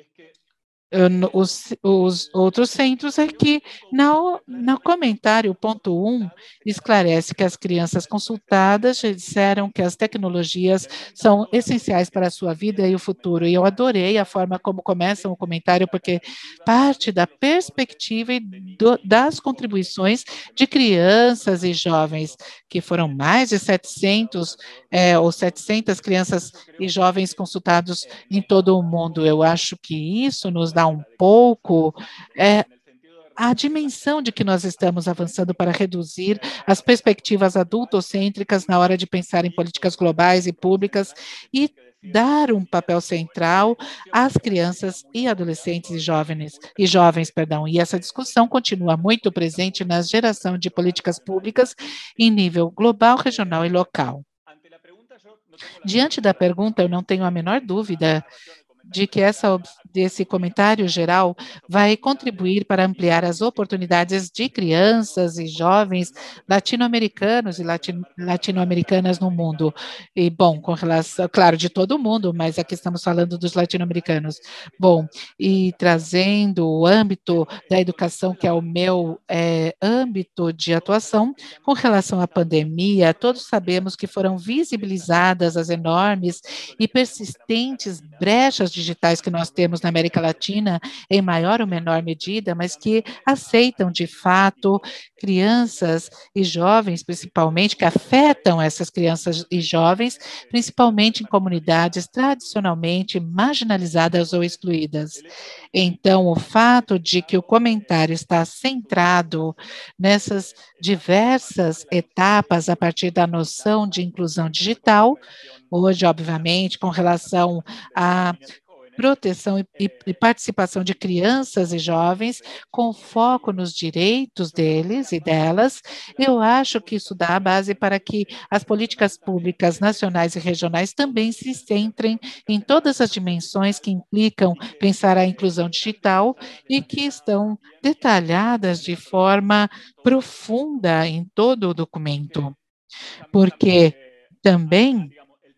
Os, os outros centros, é que no, no comentário ponto um esclarece que as crianças consultadas já disseram que as tecnologias são essenciais para a sua vida e o futuro, e eu adorei a forma como começam o comentário, porque parte da perspectiva e do, das contribuições de crianças e jovens, que foram mais de setecentos é, ou setecentas crianças e jovens consultados em todo o mundo. Eu acho que isso nos dá um pouco é, a dimensão de que nós estamos avançando para reduzir as perspectivas adultocêntricas na hora de pensar em políticas globais e públicas e dar um papel central às crianças e adolescentes e jovens, e jovens, perdão, e essa discussão continua muito presente na geração de políticas públicas em nível global, regional e local. Diante da pergunta, eu não tenho a menor dúvida de que essa, desse comentário geral vai contribuir para ampliar as oportunidades de crianças e jovens latino-americanos e latino, latino-americanas no mundo. E, bom, com relação, claro, de todo o mundo, mas aqui estamos falando dos latino-americanos. Bom, e trazendo o âmbito da educação, que é o meu é, âmbito de atuação, com relação à pandemia, todos sabemos que foram visibilizadas as enormes e persistentes brechas digitais que nós temos na América Latina, em maior ou menor medida, mas que aceitam, de fato, crianças e jovens, principalmente, que afetam essas crianças e jovens, principalmente em comunidades tradicionalmente marginalizadas ou excluídas. Então, o fato de que o comentário está centrado nessas diversas etapas a partir da noção de inclusão digital, hoje, obviamente, com relação a proteção e, e participação de crianças e jovens, com foco nos direitos deles e delas, eu acho que isso dá a base para que as políticas públicas nacionais e regionais também se centrem em todas as dimensões que implicam pensar a inclusão digital e que estão detalhadas de forma profunda em todo o documento. Porque também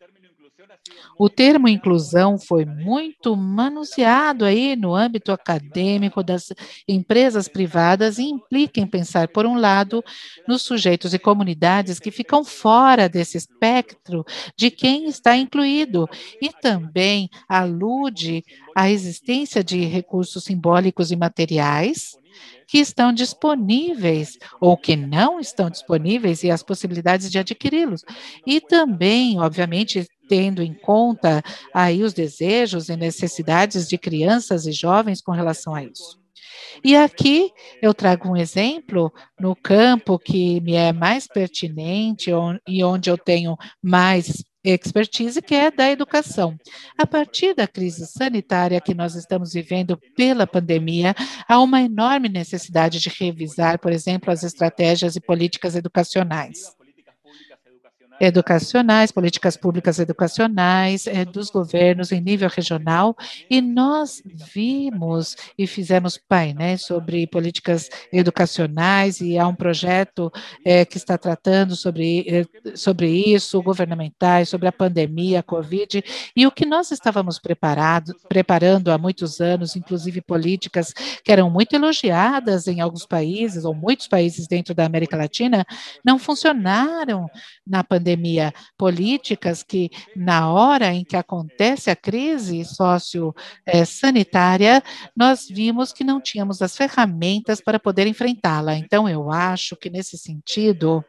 o termo inclusão foi muito manuseado aí no âmbito acadêmico das empresas privadas e implica em pensar, por um lado, nos sujeitos e comunidades que ficam fora desse espectro de quem está incluído e também alude à existência de recursos simbólicos e materiais que estão disponíveis ou que não estão disponíveis e as possibilidades de adquiri-los. E também, obviamente, tendo em conta aí os desejos e necessidades de crianças e jovens com relação a isso. E aqui eu trago um exemplo no campo que me é mais pertinente e onde eu tenho mais expertise, que é da educação. A partir da crise sanitária que nós estamos vivendo pela pandemia, há uma enorme necessidade de revisar, por exemplo, as estratégias e políticas educacionais. educacionais, políticas públicas educacionais é, dos governos em nível regional, e nós vimos e fizemos painéis sobre políticas educacionais, e há um projeto é, que está tratando sobre, é, sobre isso, governamentais, sobre a pandemia, a Covid, e o que nós estávamos preparado, preparando há muitos anos, inclusive políticas que eram muito elogiadas em alguns países, ou muitos países dentro da América Latina, não funcionaram na pandemia. Políticas que, na hora em que acontece a crise sócio-sanitária, nós vimos que não tínhamos as ferramentas para poder enfrentá-la. Então, eu acho que, nesse sentido,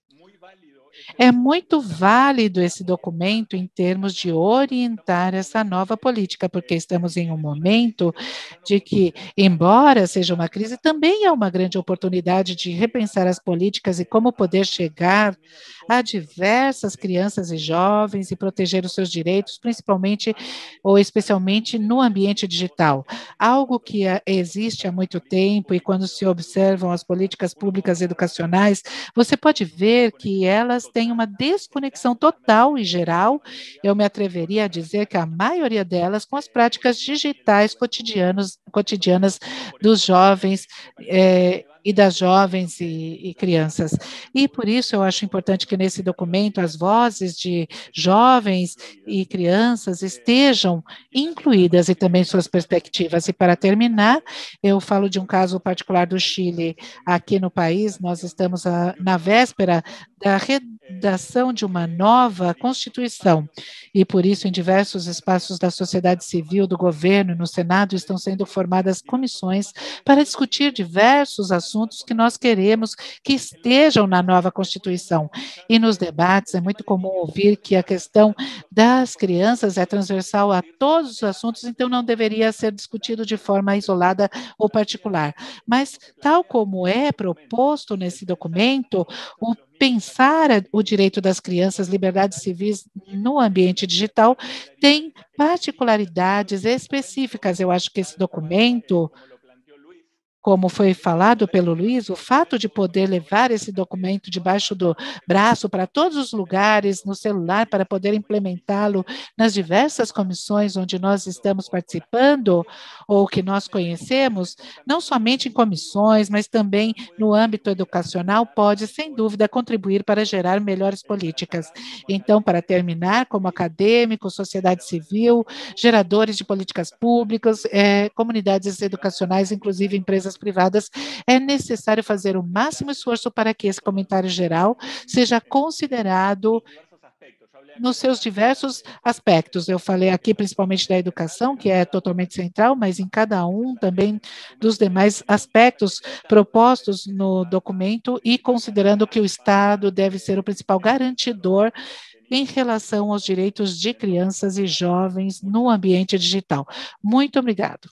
é muito válido esse documento em termos de orientar essa nova política, porque estamos em um momento de que, embora seja uma crise, também é uma grande oportunidade de repensar as políticas e como poder chegar a diversas crianças e jovens e proteger os seus direitos, principalmente ou especialmente no ambiente digital. Algo que existe há muito tempo, e quando se observam as políticas públicas educacionais, você pode ver que elas têm uma desconexão total e geral, eu me atreveria a dizer que a maioria delas com as práticas digitais cotidianos, cotidianas dos jovens é, e das jovens e, e crianças. E por isso eu acho importante que nesse documento as vozes de jovens e crianças estejam incluídas e também suas perspectivas. E para terminar, eu falo de um caso particular do Chile. Aqui no país, nós estamos a, na véspera da redação de uma nova Constituição, e por isso em diversos espaços da sociedade civil, do governo e no Senado estão sendo formadas comissões para discutir diversos assuntos que nós queremos que estejam na nova Constituição. E nos debates é muito comum ouvir que a questão das crianças é transversal a todos os assuntos, então não deveria ser discutido de forma isolada ou particular. Mas, tal como é proposto nesse documento, o pensar o direito das crianças, liberdades civis no ambiente digital, tem particularidades específicas. Eu acho que esse documento, como foi falado pelo Luiz, o fato de poder levar esse documento debaixo do braço para todos os lugares, no celular, para poder implementá-lo nas diversas comissões onde nós estamos participando, ou que nós conhecemos, não somente em comissões, mas também no âmbito educacional, pode, sem dúvida, contribuir para gerar melhores políticas. Então, para terminar, como acadêmicos, sociedade civil, geradores de políticas públicas, eh, comunidades educacionais, inclusive empresas privadas, é necessário fazer o máximo esforço para que esse comentário geral seja considerado nos seus diversos aspectos. Eu falei aqui principalmente da educação, que é totalmente central, mas em cada um também dos demais aspectos propostos no documento, e considerando que o Estado deve ser o principal garantidor em relação aos direitos de crianças e jovens no ambiente digital. Muito obrigado.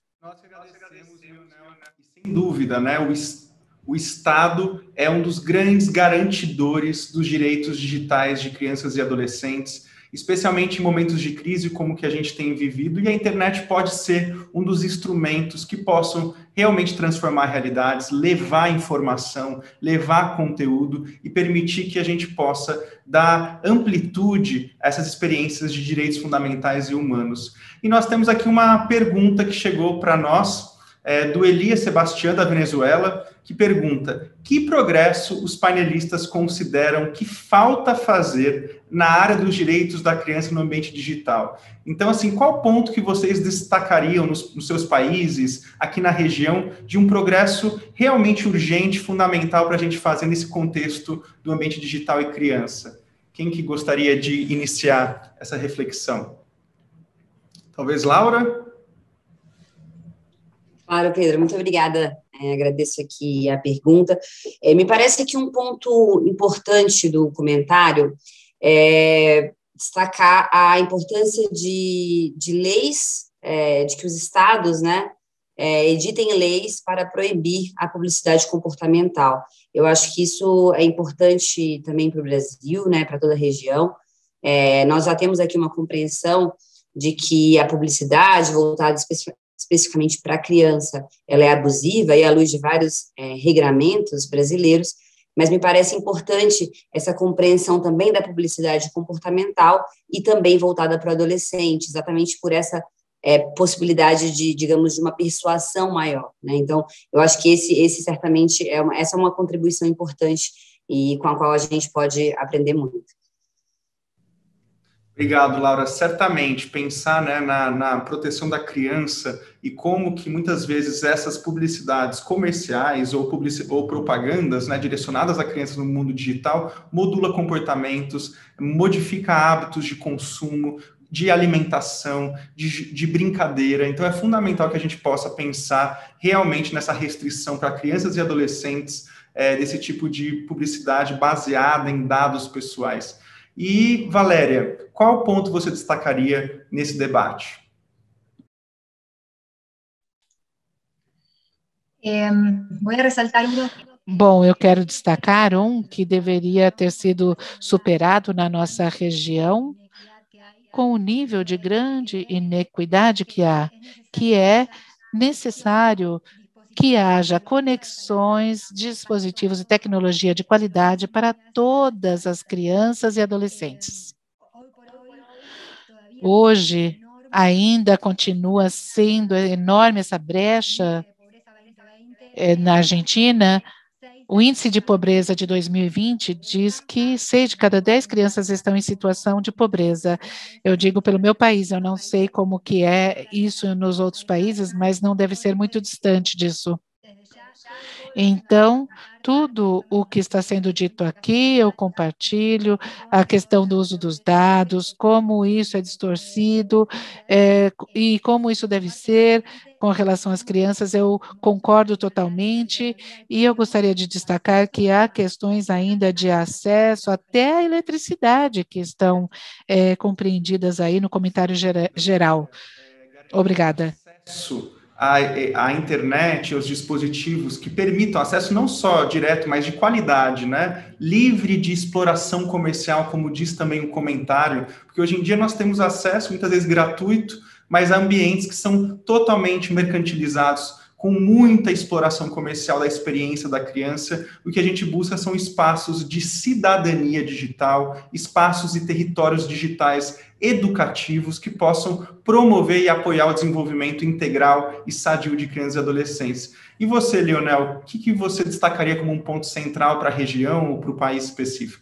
Sem dúvida, né? O, o Estado é um dos grandes garantidores dos direitos digitais de crianças e adolescentes, especialmente em momentos de crise como que a gente tem vivido, e a internet pode ser um dos instrumentos que possam realmente transformar realidades, levar informação, levar conteúdo e permitir que a gente possa dar amplitude a essas experiências de direitos fundamentais e humanos. E nós temos aqui uma pergunta que chegou para nós, É, do Elias Sebastián, da Venezuela, que pergunta: que progresso os painelistas consideram que falta fazer na área dos direitos da criança no ambiente digital? Então, assim, qual ponto que vocês destacariam nos, nos seus países, aqui na região, de um progresso realmente urgente, fundamental para a gente fazer nesse contexto do ambiente digital e criança? Quem que gostaria de iniciar essa reflexão? Talvez Laura? Claro, Pedro, muito obrigada. É, agradeço aqui a pergunta. É, me parece que um ponto importante do comentário é destacar a importância de, de leis, é, de que os estados, né, é, editem leis para proibir a publicidade comportamental. Eu acho que isso é importante também para o Brasil, né, para toda a região. É, nós já temos aqui uma compreensão de que a publicidade voltada especificamente especificamente para a criança, ela é abusiva, e à luz de vários é, regramentos brasileiros, mas me parece importante essa compreensão também da publicidade comportamental e também voltada para o adolescente, exatamente por essa é, possibilidade de, digamos, de uma persuasão maior, né? Então, eu acho que esse, esse certamente, é uma, essa é uma contribuição importante e com a qual a gente pode aprender muito. Obrigado, Laura. Certamente, pensar, né, na, na proteção da criança e como que muitas vezes essas publicidades comerciais ou, publici ou propagandas, né, direcionadas a crianças no mundo digital modula comportamentos, modifica hábitos de consumo, de alimentação, de, de brincadeira. Então, é fundamental que a gente possa pensar realmente nessa restrição para crianças e adolescentes é, desse tipo de publicidade baseada em dados pessoais. E, Valéria, qual ponto você destacaria nesse debate? É, vou ressaltar um... Bom, eu quero destacar um que deveria ter sido superado na nossa região, com o nível de grande inequidade que há, que é necessário que haja conexões, dispositivos e tecnologia de qualidade para todas as crianças e adolescentes. Hoje, ainda continua sendo enorme essa brecha eh, na Argentina. O índice de pobreza de dois mil e vinte diz que seis de cada dez crianças estão em situação de pobreza. Eu digo pelo meu país, eu não sei como que é isso nos outros países, mas não deve ser muito distante disso. Então, tudo o que está sendo dito aqui, eu compartilho, a questão do uso dos dados, como isso é distorcido é, e como isso deve ser com relação às crianças, eu concordo totalmente e eu gostaria de destacar que há questões ainda de acesso até à eletricidade que estão é, compreendidas aí no comentário gera, geral. Obrigada. A, a internet, os dispositivos que permitam acesso não só direto, mas de qualidade, né? Livre de exploração comercial, como diz também o comentário, porque hoje em dia nós temos acesso, muitas vezes gratuito, mas a ambientes que são totalmente mercantilizados, com muita exploração comercial da experiência da criança. O que a gente busca são espaços de cidadania digital, espaços e territórios digitais educativos que possam promover e apoiar o desenvolvimento integral e sadio de crianças e adolescentes. E você, Leonel, o que, que você destacaria como um ponto central para a região ou para o país específico?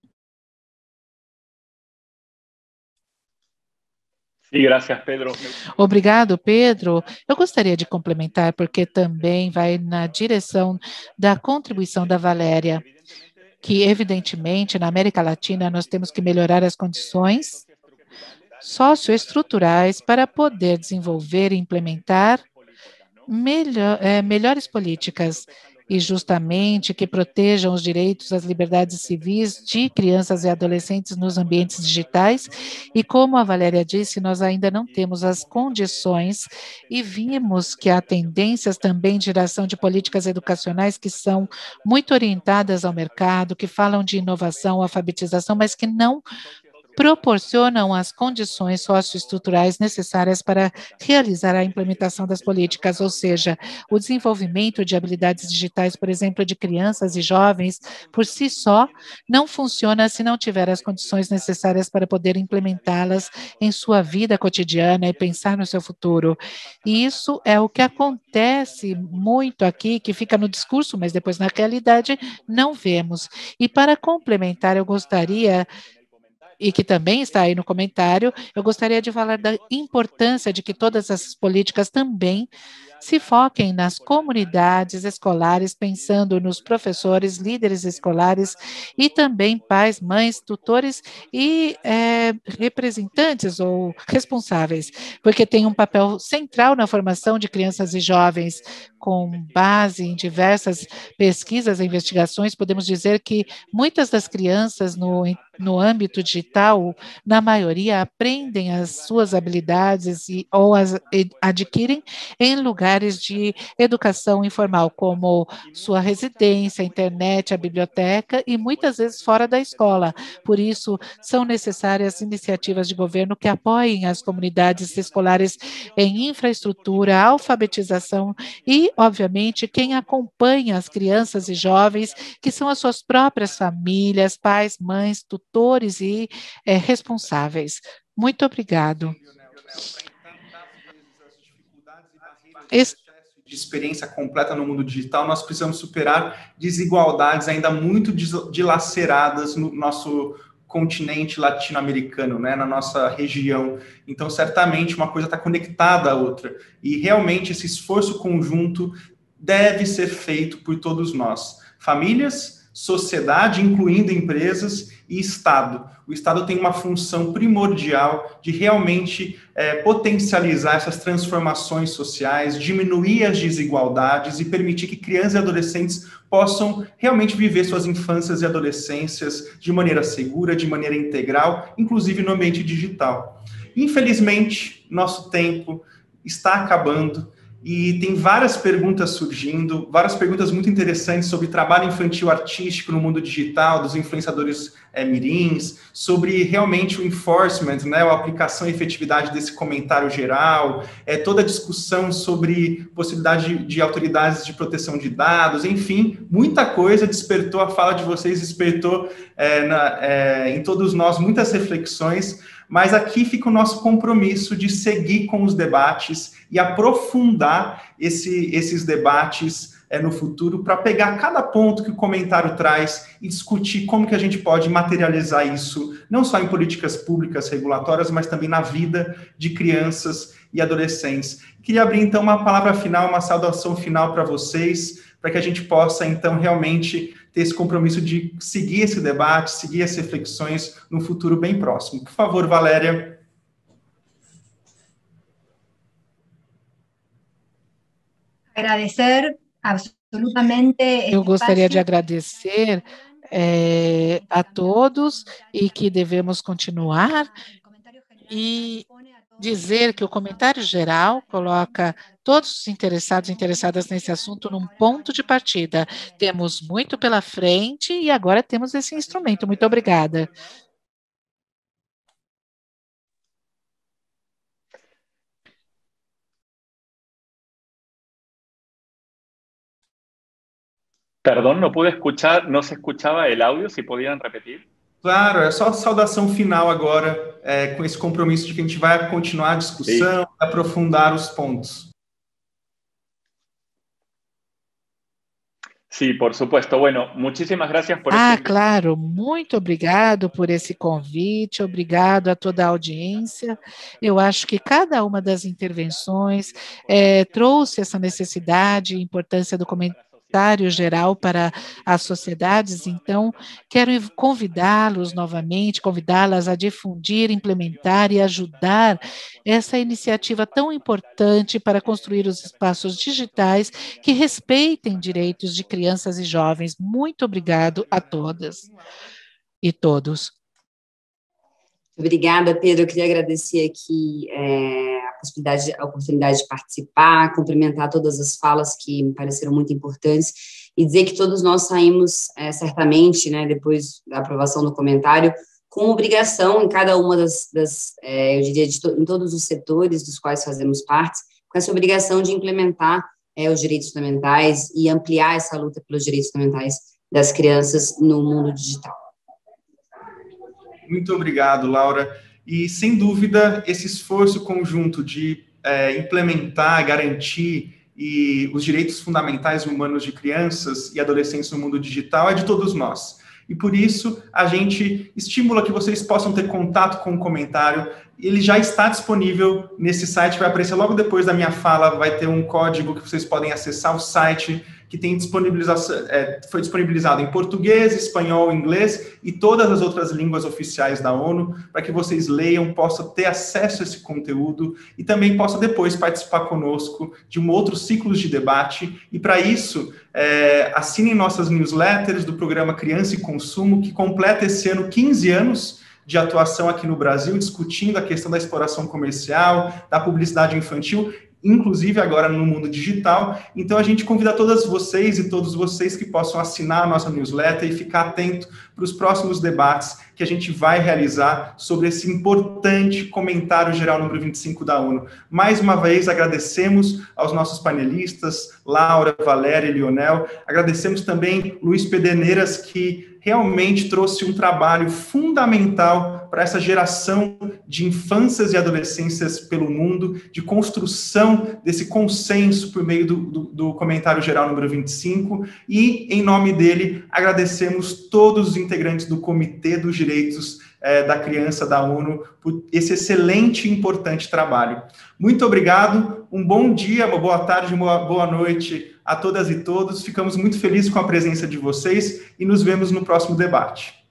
Obrigado, Pedro. Eu gostaria de complementar, porque também vai na direção da contribuição da Valéria, que, evidentemente, na América Latina, nós temos que melhorar as condições socioestruturais para poder desenvolver e implementar melhor, é, melhores políticas e justamente que protejam os direitos, as liberdades civis de crianças e adolescentes nos ambientes digitais. E como a Valéria disse, nós ainda não temos as condições e vimos que há tendências também de geração de políticas educacionais que são muito orientadas ao mercado, que falam de inovação, alfabetização, mas que não proporcionam as condições socioestruturais necessárias para realizar a implementação das políticas, ou seja, o desenvolvimento de habilidades digitais, por exemplo, de crianças e jovens, por si só, não funciona se não tiver as condições necessárias para poder implementá-las em sua vida cotidiana e pensar no seu futuro. E isso é o que acontece muito aqui, que fica no discurso, mas depois na realidade não vemos. E para complementar, eu gostaria e que também está aí no comentário, eu gostaria de falar da importância de que todas essas políticas também se foquem nas comunidades escolares, pensando nos professores, líderes escolares e também pais, mães, tutores e é, representantes ou responsáveis, porque tem um papel central na formação de crianças e jovens. Com base em diversas pesquisas e investigações, podemos dizer que muitas das crianças no, no âmbito digital, na maioria, aprendem as suas habilidades e, ou as adquirem em lugares lugares de educação informal, como sua residência, a internet, a biblioteca e muitas vezes fora da escola. Por isso, são necessárias iniciativas de governo que apoiem as comunidades escolares em infraestrutura, alfabetização e, obviamente, quem acompanha as crianças e jovens, que são as suas próprias famílias, pais, mães, tutores e é, responsáveis. Muito obrigado. Esse... de experiência completa no mundo digital, nós precisamos superar desigualdades ainda muito dilaceradas no nosso continente latino-americano, né, na nossa região. Então, certamente, uma coisa está conectada à outra. E, realmente, esse esforço conjunto deve ser feito por todos nós. Famílias, sociedade, incluindo empresas, e Estado. O Estado tem uma função primordial de realmente é, potencializar essas transformações sociais, diminuir as desigualdades e permitir que crianças e adolescentes possam realmente viver suas infâncias e adolescências de maneira segura, de maneira integral, inclusive no ambiente digital. Infelizmente, nosso tempo está acabando. E tem várias perguntas surgindo, várias perguntas muito interessantes sobre trabalho infantil artístico no mundo digital, dos influenciadores é, mirins, sobre realmente o enforcement, né, a aplicação e efetividade desse comentário geral, é, toda a discussão sobre possibilidade de, de autoridades de proteção de dados, enfim, muita coisa despertou a fala de vocês, despertou é, na, é, em todos nós muitas reflexões. Mas aqui fica o nosso compromisso de seguir com os debates e aprofundar esse, esses debates é, no futuro para pegar cada ponto que o comentário traz e discutir como que a gente pode materializar isso, não só em políticas públicas regulatórias, mas também na vida de crianças e adolescentes. Queria abrir, então, uma palavra final, uma saudação final para vocês, para que a gente possa, então, realmente ter esse compromisso de seguir esse debate, seguir as reflexões no futuro bem próximo. Por favor, Valéria. Agradecer absolutamente. Eu gostaria de agradecer é, a todos e que devemos continuar e dizer que o comentário geral coloca todos os interessados e interessadas nesse assunto num ponto de partida. Temos muito pela frente e agora temos esse instrumento. Muito obrigada. Perdón, no pude escuchar, no se escuchaba el audio, si podían repetir. Claro, é só a saudação final agora, é, com esse compromisso de que a gente vai continuar a discussão, Sim. aprofundar os pontos. Sim, por supuesto. Bueno, muchísimas gracias por Ah, este... claro, muito obrigado por esse convite, obrigado a toda a audiência. Eu acho que cada uma das intervenções é, trouxe essa necessidade e importância do comentário geral para as sociedades, então quero convidá-los novamente, convidá-las a difundir, implementar e ajudar essa iniciativa tão importante para construir os espaços digitais que respeitem direitos de crianças e jovens. Muito obrigado a todas e todos. Obrigada, Pedro. Eu queria agradecer aqui é, a possibilidade, a oportunidade de participar, cumprimentar todas as falas que me pareceram muito importantes e dizer que todos nós saímos, é, certamente, né, depois da aprovação do comentário, com obrigação em cada uma das, das é, eu diria, de to, em todos os setores dos quais fazemos parte, com essa obrigação de implementar é, os direitos fundamentais e ampliar essa luta pelos direitos fundamentais das crianças no mundo digital. Muito obrigado, Laura. E, sem dúvida, esse esforço conjunto de é, implementar, garantir e os direitos fundamentais humanos de crianças e adolescentes no mundo digital é de todos nós. E, por isso, a gente estimula que vocês possam ter contato com o comentário. Ele já está disponível nesse site, vai aparecer logo depois da minha fala, vai ter um código que vocês podem acessar o site, que tem disponibilização, é, foi disponibilizado em português, espanhol, inglês e todas as outras línguas oficiais da ONU, para que vocês leiam, possam ter acesso a esse conteúdo e também possam depois participar conosco de um outro ciclo de debate. E para isso, é, assinem nossas newsletters do programa Criança e Consumo, que completa esse ano quinze anos de atuação aqui no Brasil, discutindo a questão da exploração comercial, da publicidade infantil, inclusive agora no mundo digital. Então, a gente convida todas vocês e todos vocês que possam assinar a nossa newsletter e ficar atento para os próximos debates que a gente vai realizar sobre esse importante comentário geral número vinte e cinco da ONU. Mais uma vez, agradecemos aos nossos panelistas, Laura, Valéria e Lionel. Agradecemos também Luiz Pederneiras, que realmente trouxe um trabalho fundamental para essa geração de infâncias e adolescências pelo mundo, de construção desse consenso por meio do, do, do comentário geral número vinte e cinco, e, em nome dele, agradecemos todos os integrantes do Comitê dos Direitos eh, da Criança da ONU por esse excelente e importante trabalho. Muito obrigado, um bom dia, uma boa tarde, uma boa noite a todas e todos. Ficamos muito felizes com a presença de vocês e nos vemos no próximo debate.